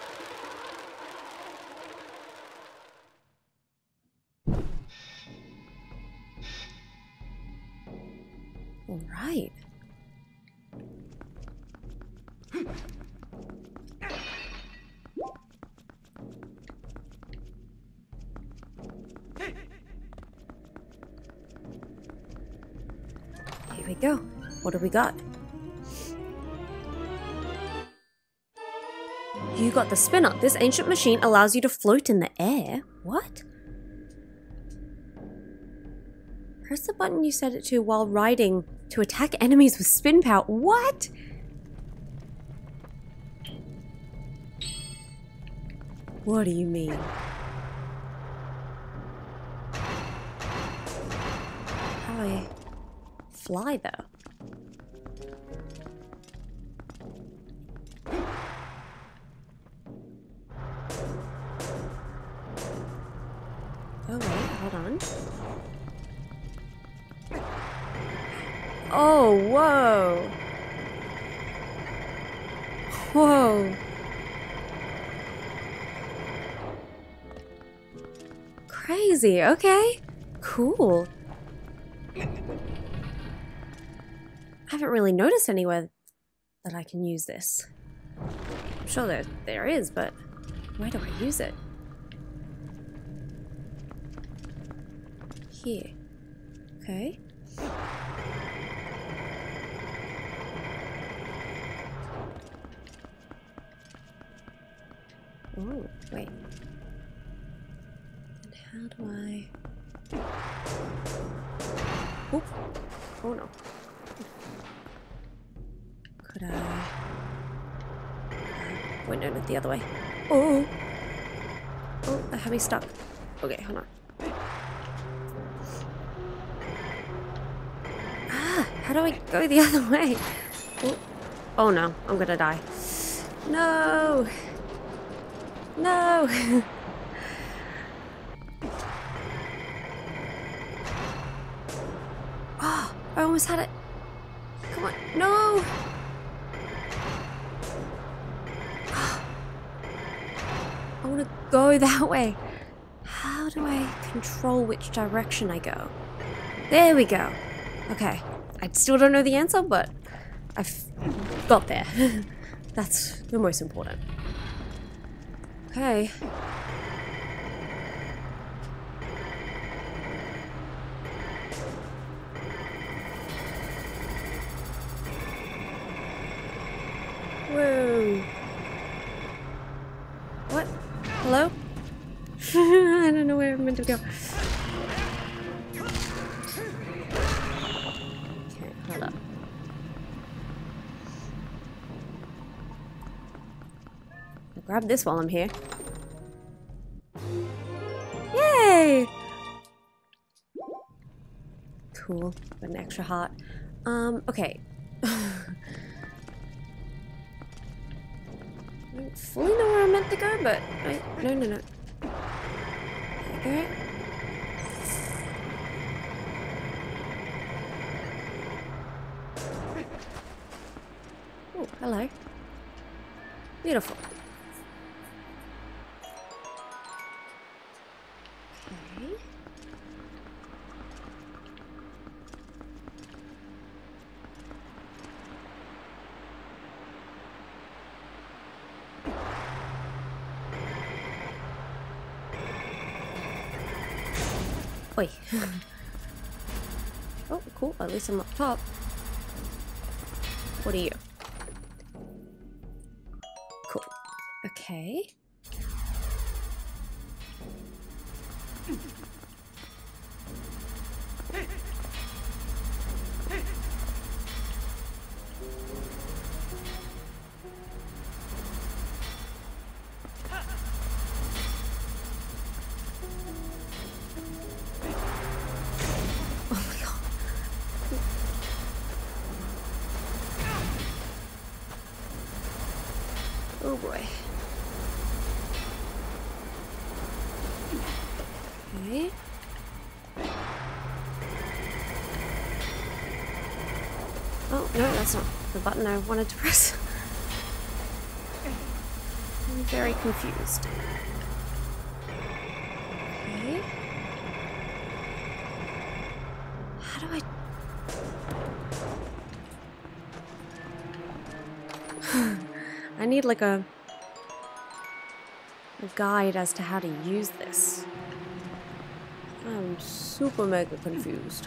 All right. Here we go. What do we got? You got the spinner. This ancient machine allows you to float in the air. What? Press the button you set it to while riding to attack enemies with spin power. What? What do you mean? How do I fly though? Oh wait, hold on. Oh, whoa. Whoa. Crazy, okay. Cool. I haven't really noticed anywhere that I can use this. I'm sure there, there is, but where do I use it? Here. Okay. Oh, wait. And how do I... Oop. Oh no. Could I... Wait, no, not the other way. Oh! Oh, I have me stuck. Okay, hold on. Ah! How do I go the other way? Oh, oh no, I'm gonna die. No! No! Oh, I almost had it. Come on, no! Oh, I want to go that way. How do I control which direction I go? There we go. Okay, I still don't know the answer, but I've got there. That's the most important. Okay. Whoa. What? Hello? I don't know where I'm meant to go. Okay, hold up. I'll grab this while I'm here. Yay! Cool. Got an extra heart. Um, okay. I don't fully know where I'm meant to go, but wait, no, no, no. There we go. Oh, hello. Beautiful. Okay. Oi. Oh, cool. At least I'm up top. What are you? Cool. Okay. Oh boy. Okay. Oh, no, that's not the button I wanted to press. I'm very confused. Okay. How do I... I need like a, a guide as to how to use this. I'm super mega confused.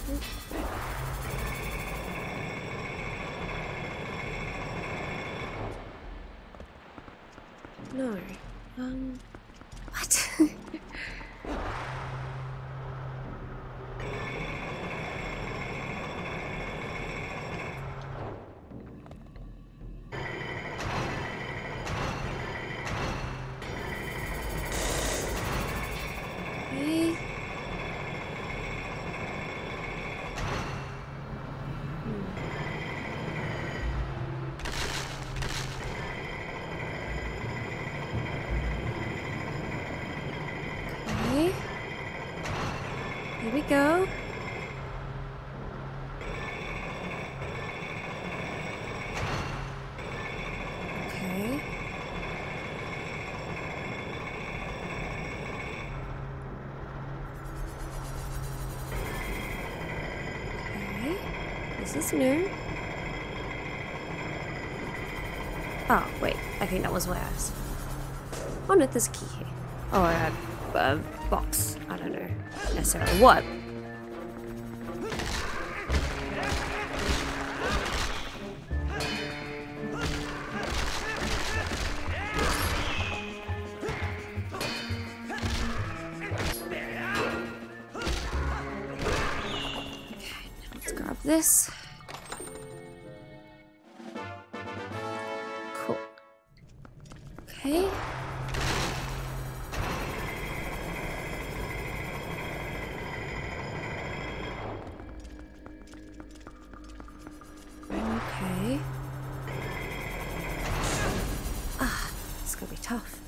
No. Um. What? Okay. Okay. Here we go. Okay. Okay. This is new. Oh, wait. I think that was where I was. Oh no, there's a key here. Oh, a, a box. I don't know necessarily what. Okay, let's grab this. Cool. Okay. Okay. Ah, it's gonna be tough.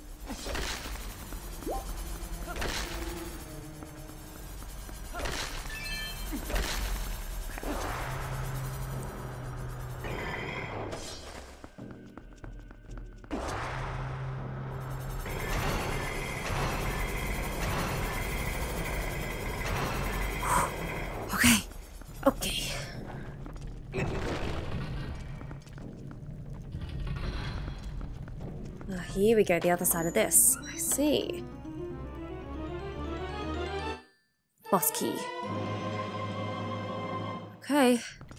Okay. Okay. Ah, here we go, the other side of this. I see. Boss key. Okay.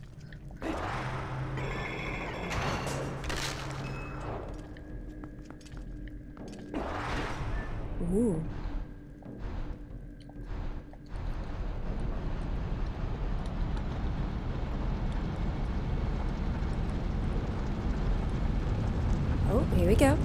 Ooh. Oh, here we go.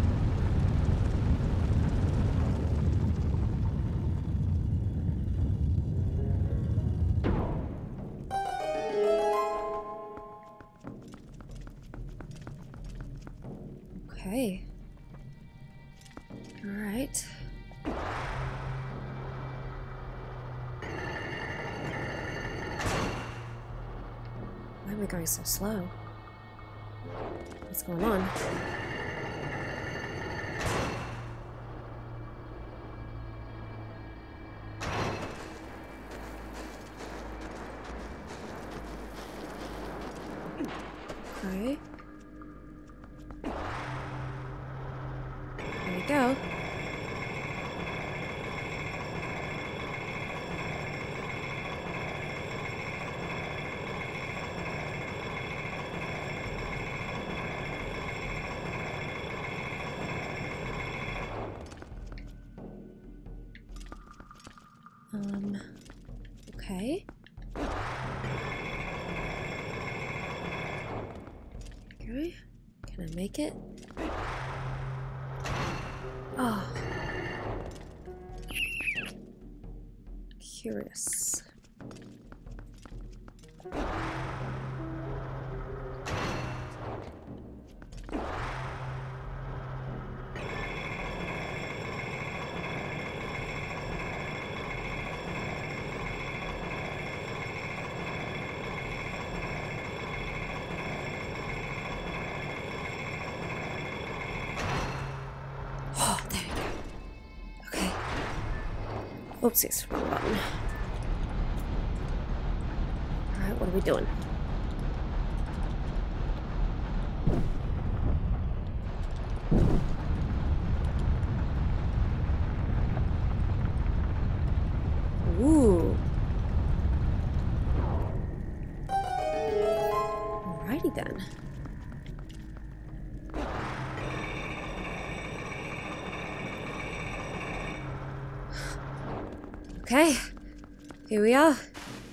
Okay. All right. Why are we going so slow? What's going on? Okay. There we go. Um, okay. Okay. Can I make it? Oh. Curious. Oh, there we go. Okay. Oopsies, wrong button. Alright, what are we doing? Ooh. Alrighty then. Okay, here we are.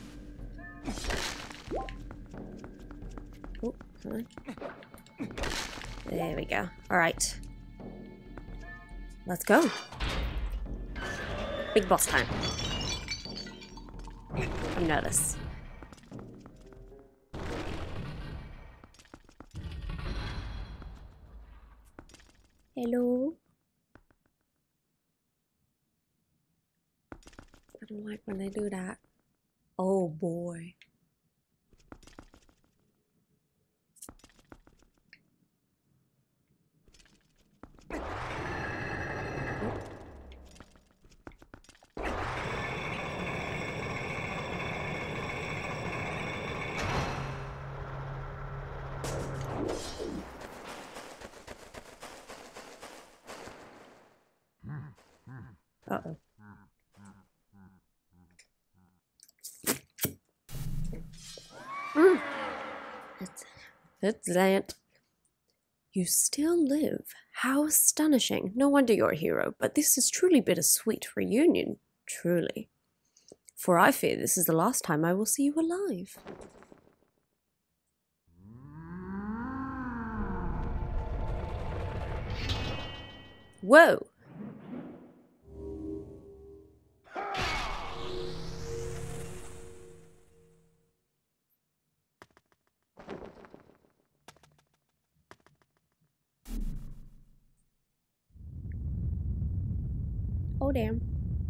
Oh, come on. There we go. Alright. Let's go. Big boss time. You know this. Hello? I don't like when they do that. Oh boy. Uh-oh. Mm. It's, it's that. You still live. How astonishing. No wonder you're a hero, but this is truly bittersweet reunion. Truly. For I fear this is the last time I will see you alive. Whoa. Oh damn.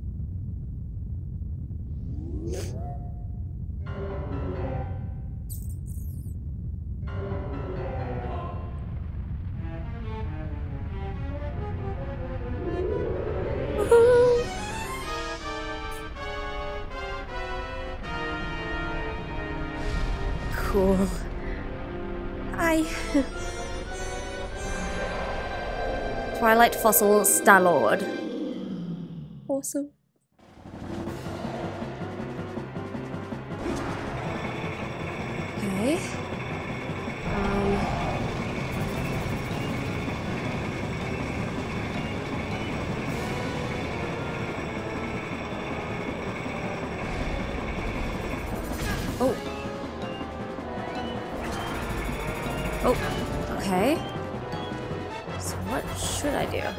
Cool. Hi. Twilight Fossil Star-Lord. Awesome. Okay. Um. Oh. Oh, okay. So what should I do?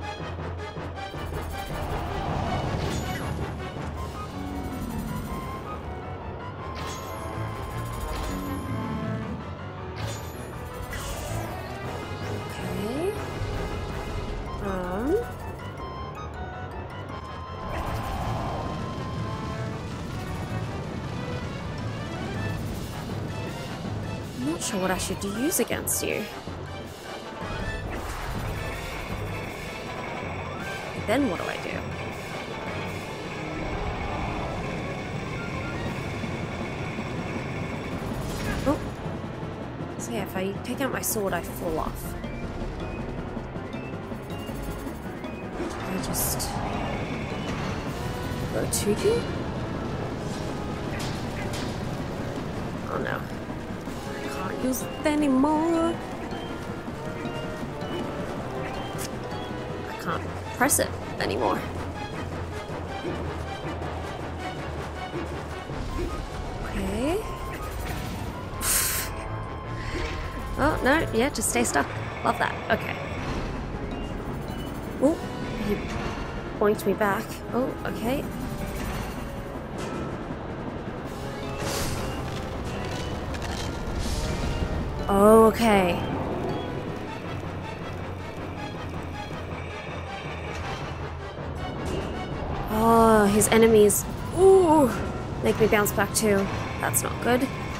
I'm not sure what I should use against you. Then what do I do? Oh. So yeah, if I take out my sword, I fall off. I just go to you? Oh no. Use it anymore. I can't press it anymore. Okay. Oh no, yeah, just stay stuck. Love that. Okay. Oh, he boinked me back. Oh, okay. Oh, okay. Oh, his enemies. Ooh, make me bounce back too. That's not good.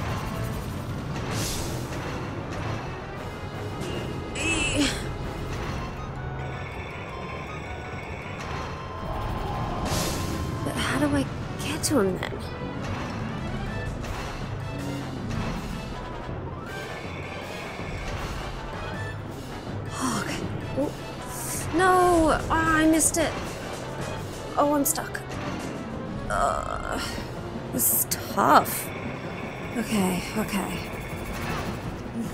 But how do I get to him then? No! Oh, I missed it. Oh, I'm stuck. Uh, this is tough. Okay, okay.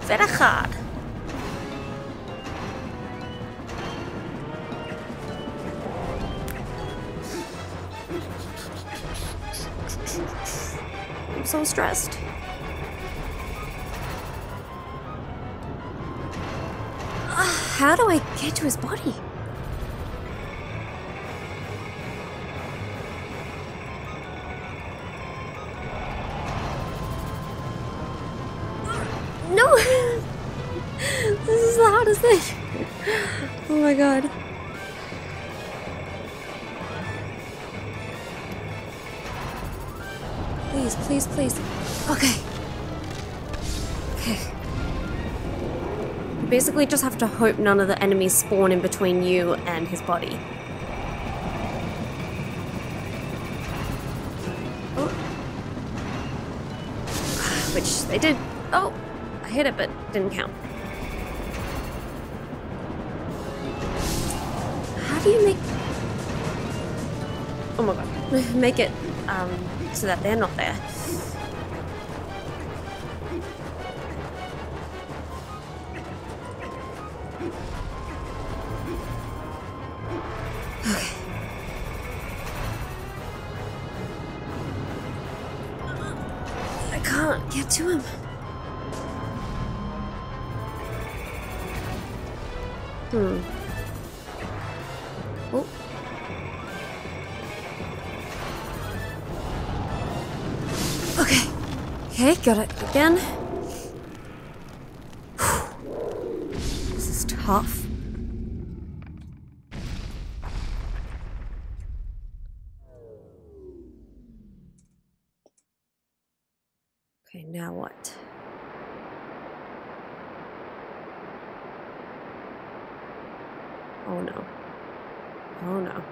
very hard. I'm so stressed. How do I get to his body? No! This is the hardest thing. Oh my god. Please, please, please. Okay. Okay. You basically just have to hope none of the enemies spawn in between you and his body. Oh. Which they did. Oh! I hit it, but didn't count. How do you make... Oh my god. Make it, um... so that they're not there. Okay. I can't get to him. Hmm. Oh. Okay. Okay, got it again. Whew. This is tough. Okay, now what? Oh no. Oh no.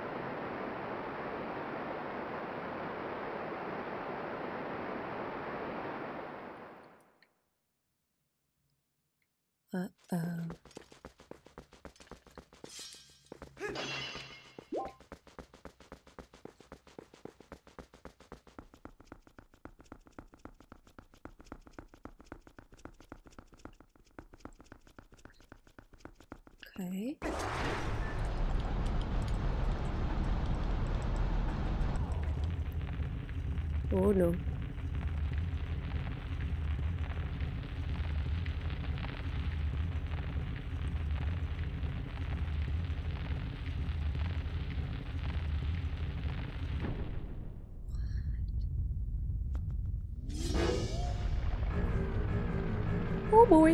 Uh-oh. Okay. Oh no. Oh boy.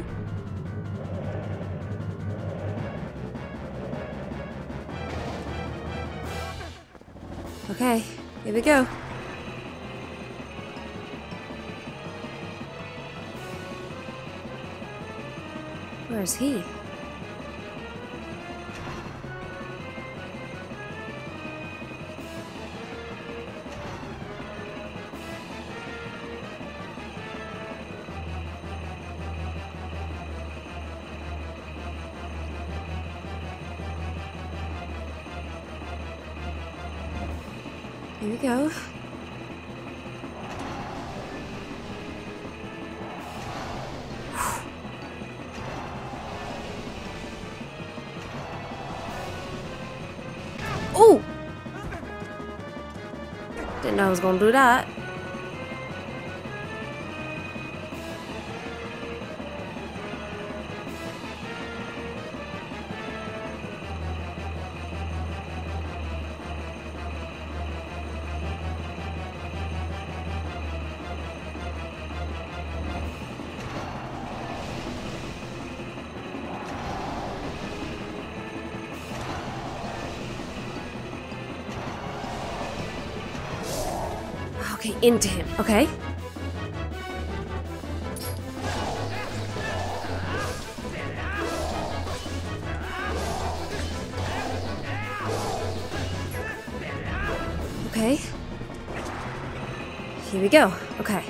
Okay, here we go. Where is he? Here we go. Oh! Didn't know I was gonna do that. Okay, into him. Okay. Okay. Here we go. Okay.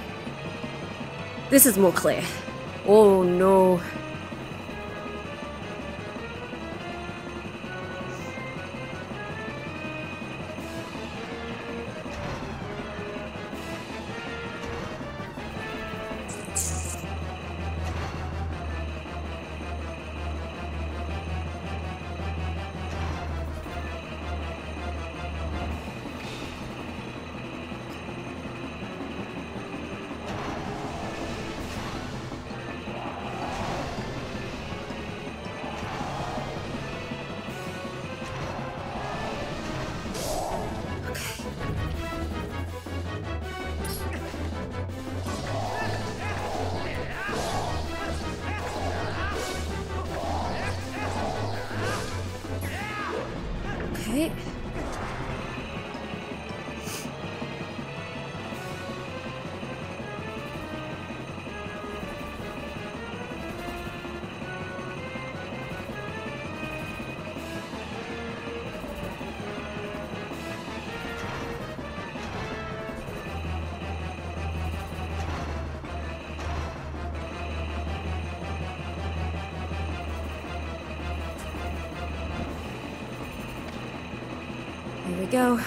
This is more clear. Oh no. Right. Here we go.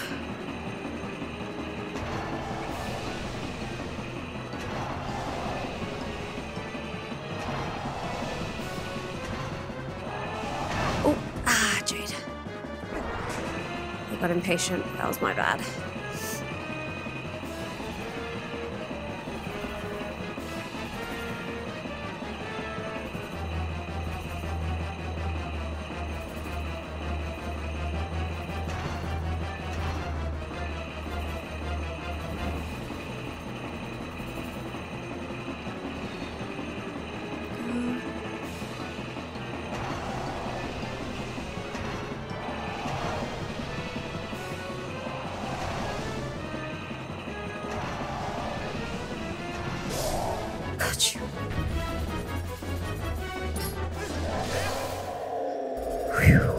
Oh, ah, Jade. I got impatient. That was my bad. Got you. Whew.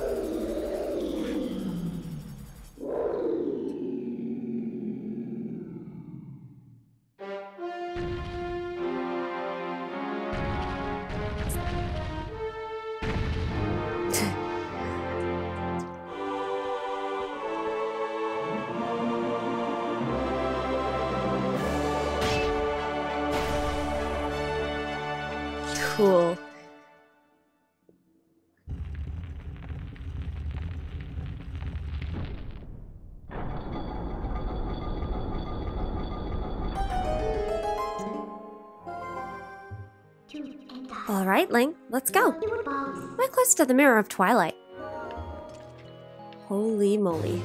Cool. All right, Link, let's go. We're close to the Mirror of Twilight. Holy moly.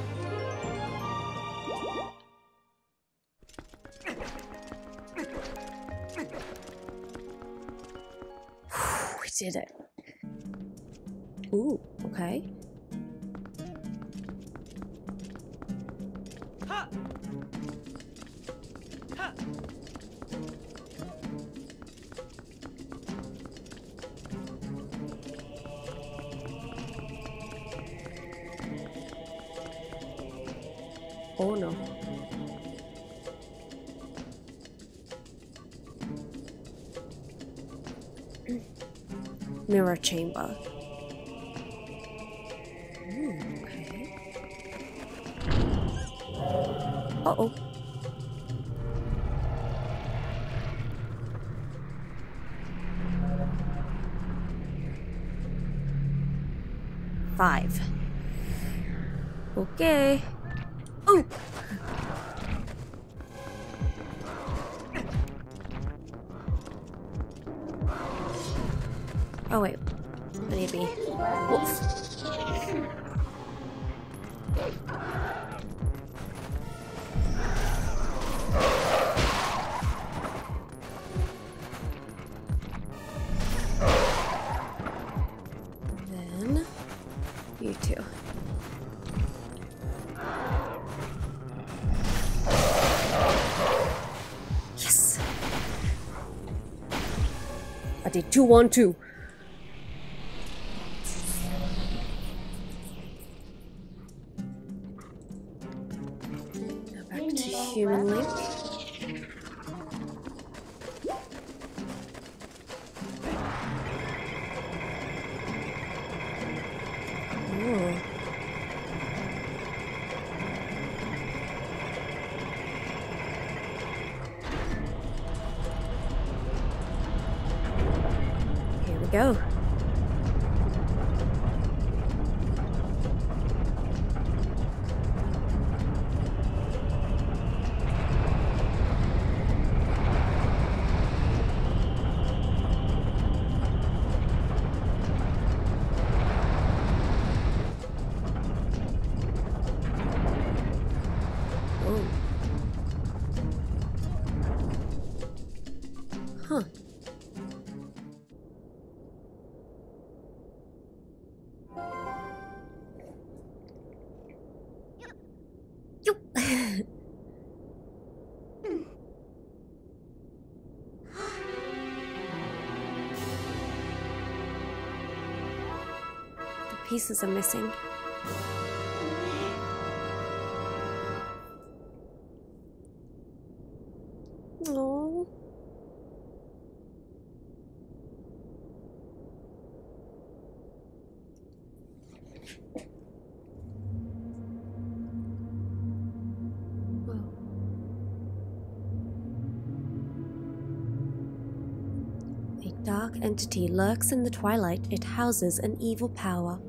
We did it. Ooh, okay. Oh no. Mirror chamber. Ooh, okay. Uh-oh. Five. Okay. Ooh! Oh wait, maybe. Wolf. Then you two. Yes. I did two, one, two. Human Link. Ooh. Here we go. pieces are missing. Oh. A dark entity lurks in the twilight. It houses an evil power.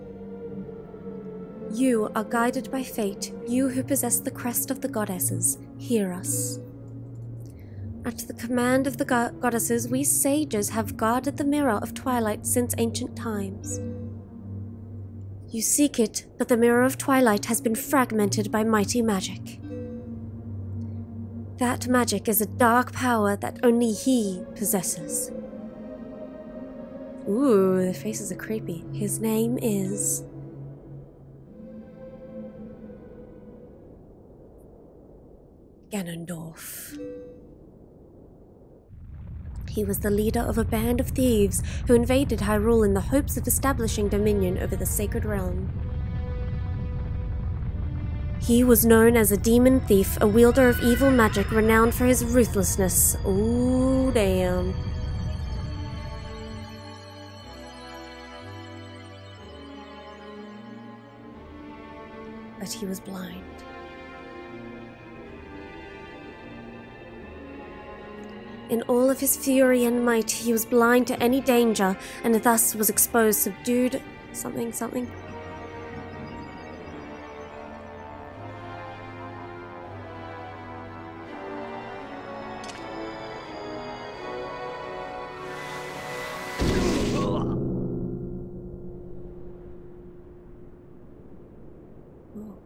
You are guided by fate, you who possess the crest of the goddesses. Hear us. At the command of the go goddesses, we sages have guarded the mirror of twilight since ancient times. You seek it, but the mirror of twilight has been fragmented by mighty magic. That magic is a dark power that only he possesses. Ooh, the faces are creepy. His name is... Ganondorf. He was the leader of a band of thieves who invaded Hyrule in the hopes of establishing dominion over the sacred realm. He was known as a demon thief, a wielder of evil magic renowned for his ruthlessness. Ooh, damn. But he was blind. In all of his fury and might, he was blind to any danger, and thus was exposed, subdued, something, something. Oh.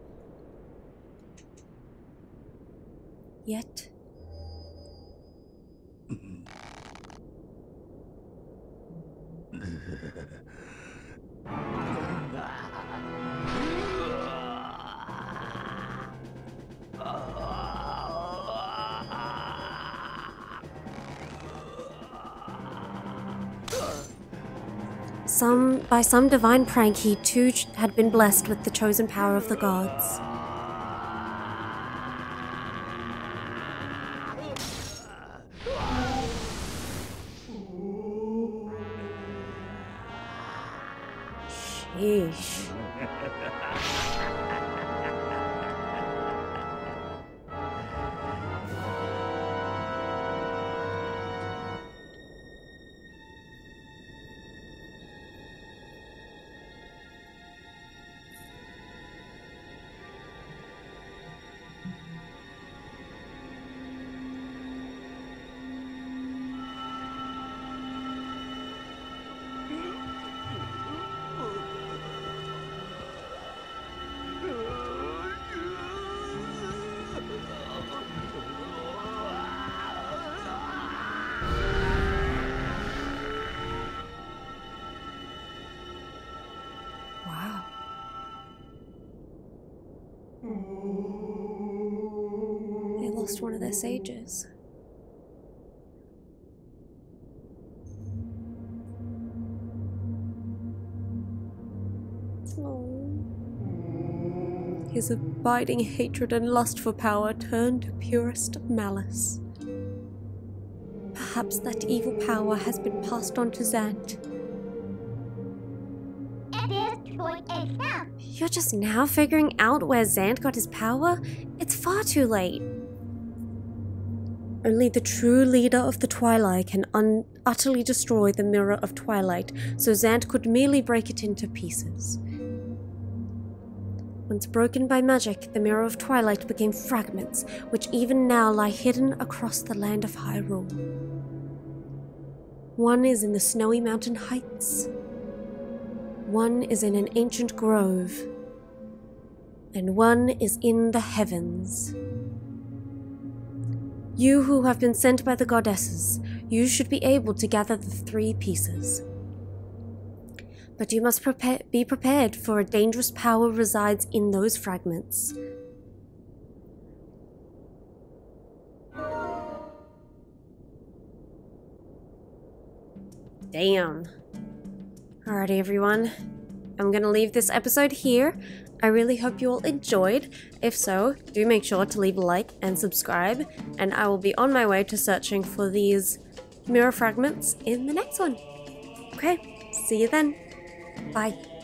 Yet... Some, by some divine prank, he too had been blessed with the chosen power of the gods. Sheesh. They lost one of their sages. Oh. His abiding hatred and lust for power turned to purest malice. Perhaps that evil power has been passed on to Zant. You're just now figuring out where Zant got his power? It's far too late. Only the true leader of the Twilight can un utterly destroy the Mirror of Twilight, so Zant could merely break it into pieces. Once broken by magic, the Mirror of Twilight became fragments, which even now lie hidden across the land of Hyrule. One is in the snowy mountain heights. One is in an ancient grove. And one is in the heavens. You who have been sent by the goddesses, you should be able to gather the three pieces. But you must prepare, be prepared, for a dangerous power resides in those fragments. Damn. Alrighty, everyone. I'm gonna leave this episode here. I really hope you all enjoyed. If so, do make sure to leave a like and subscribe, and I will be on my way to searching for these mirror fragments in the next one. Okay, see you then. Bye.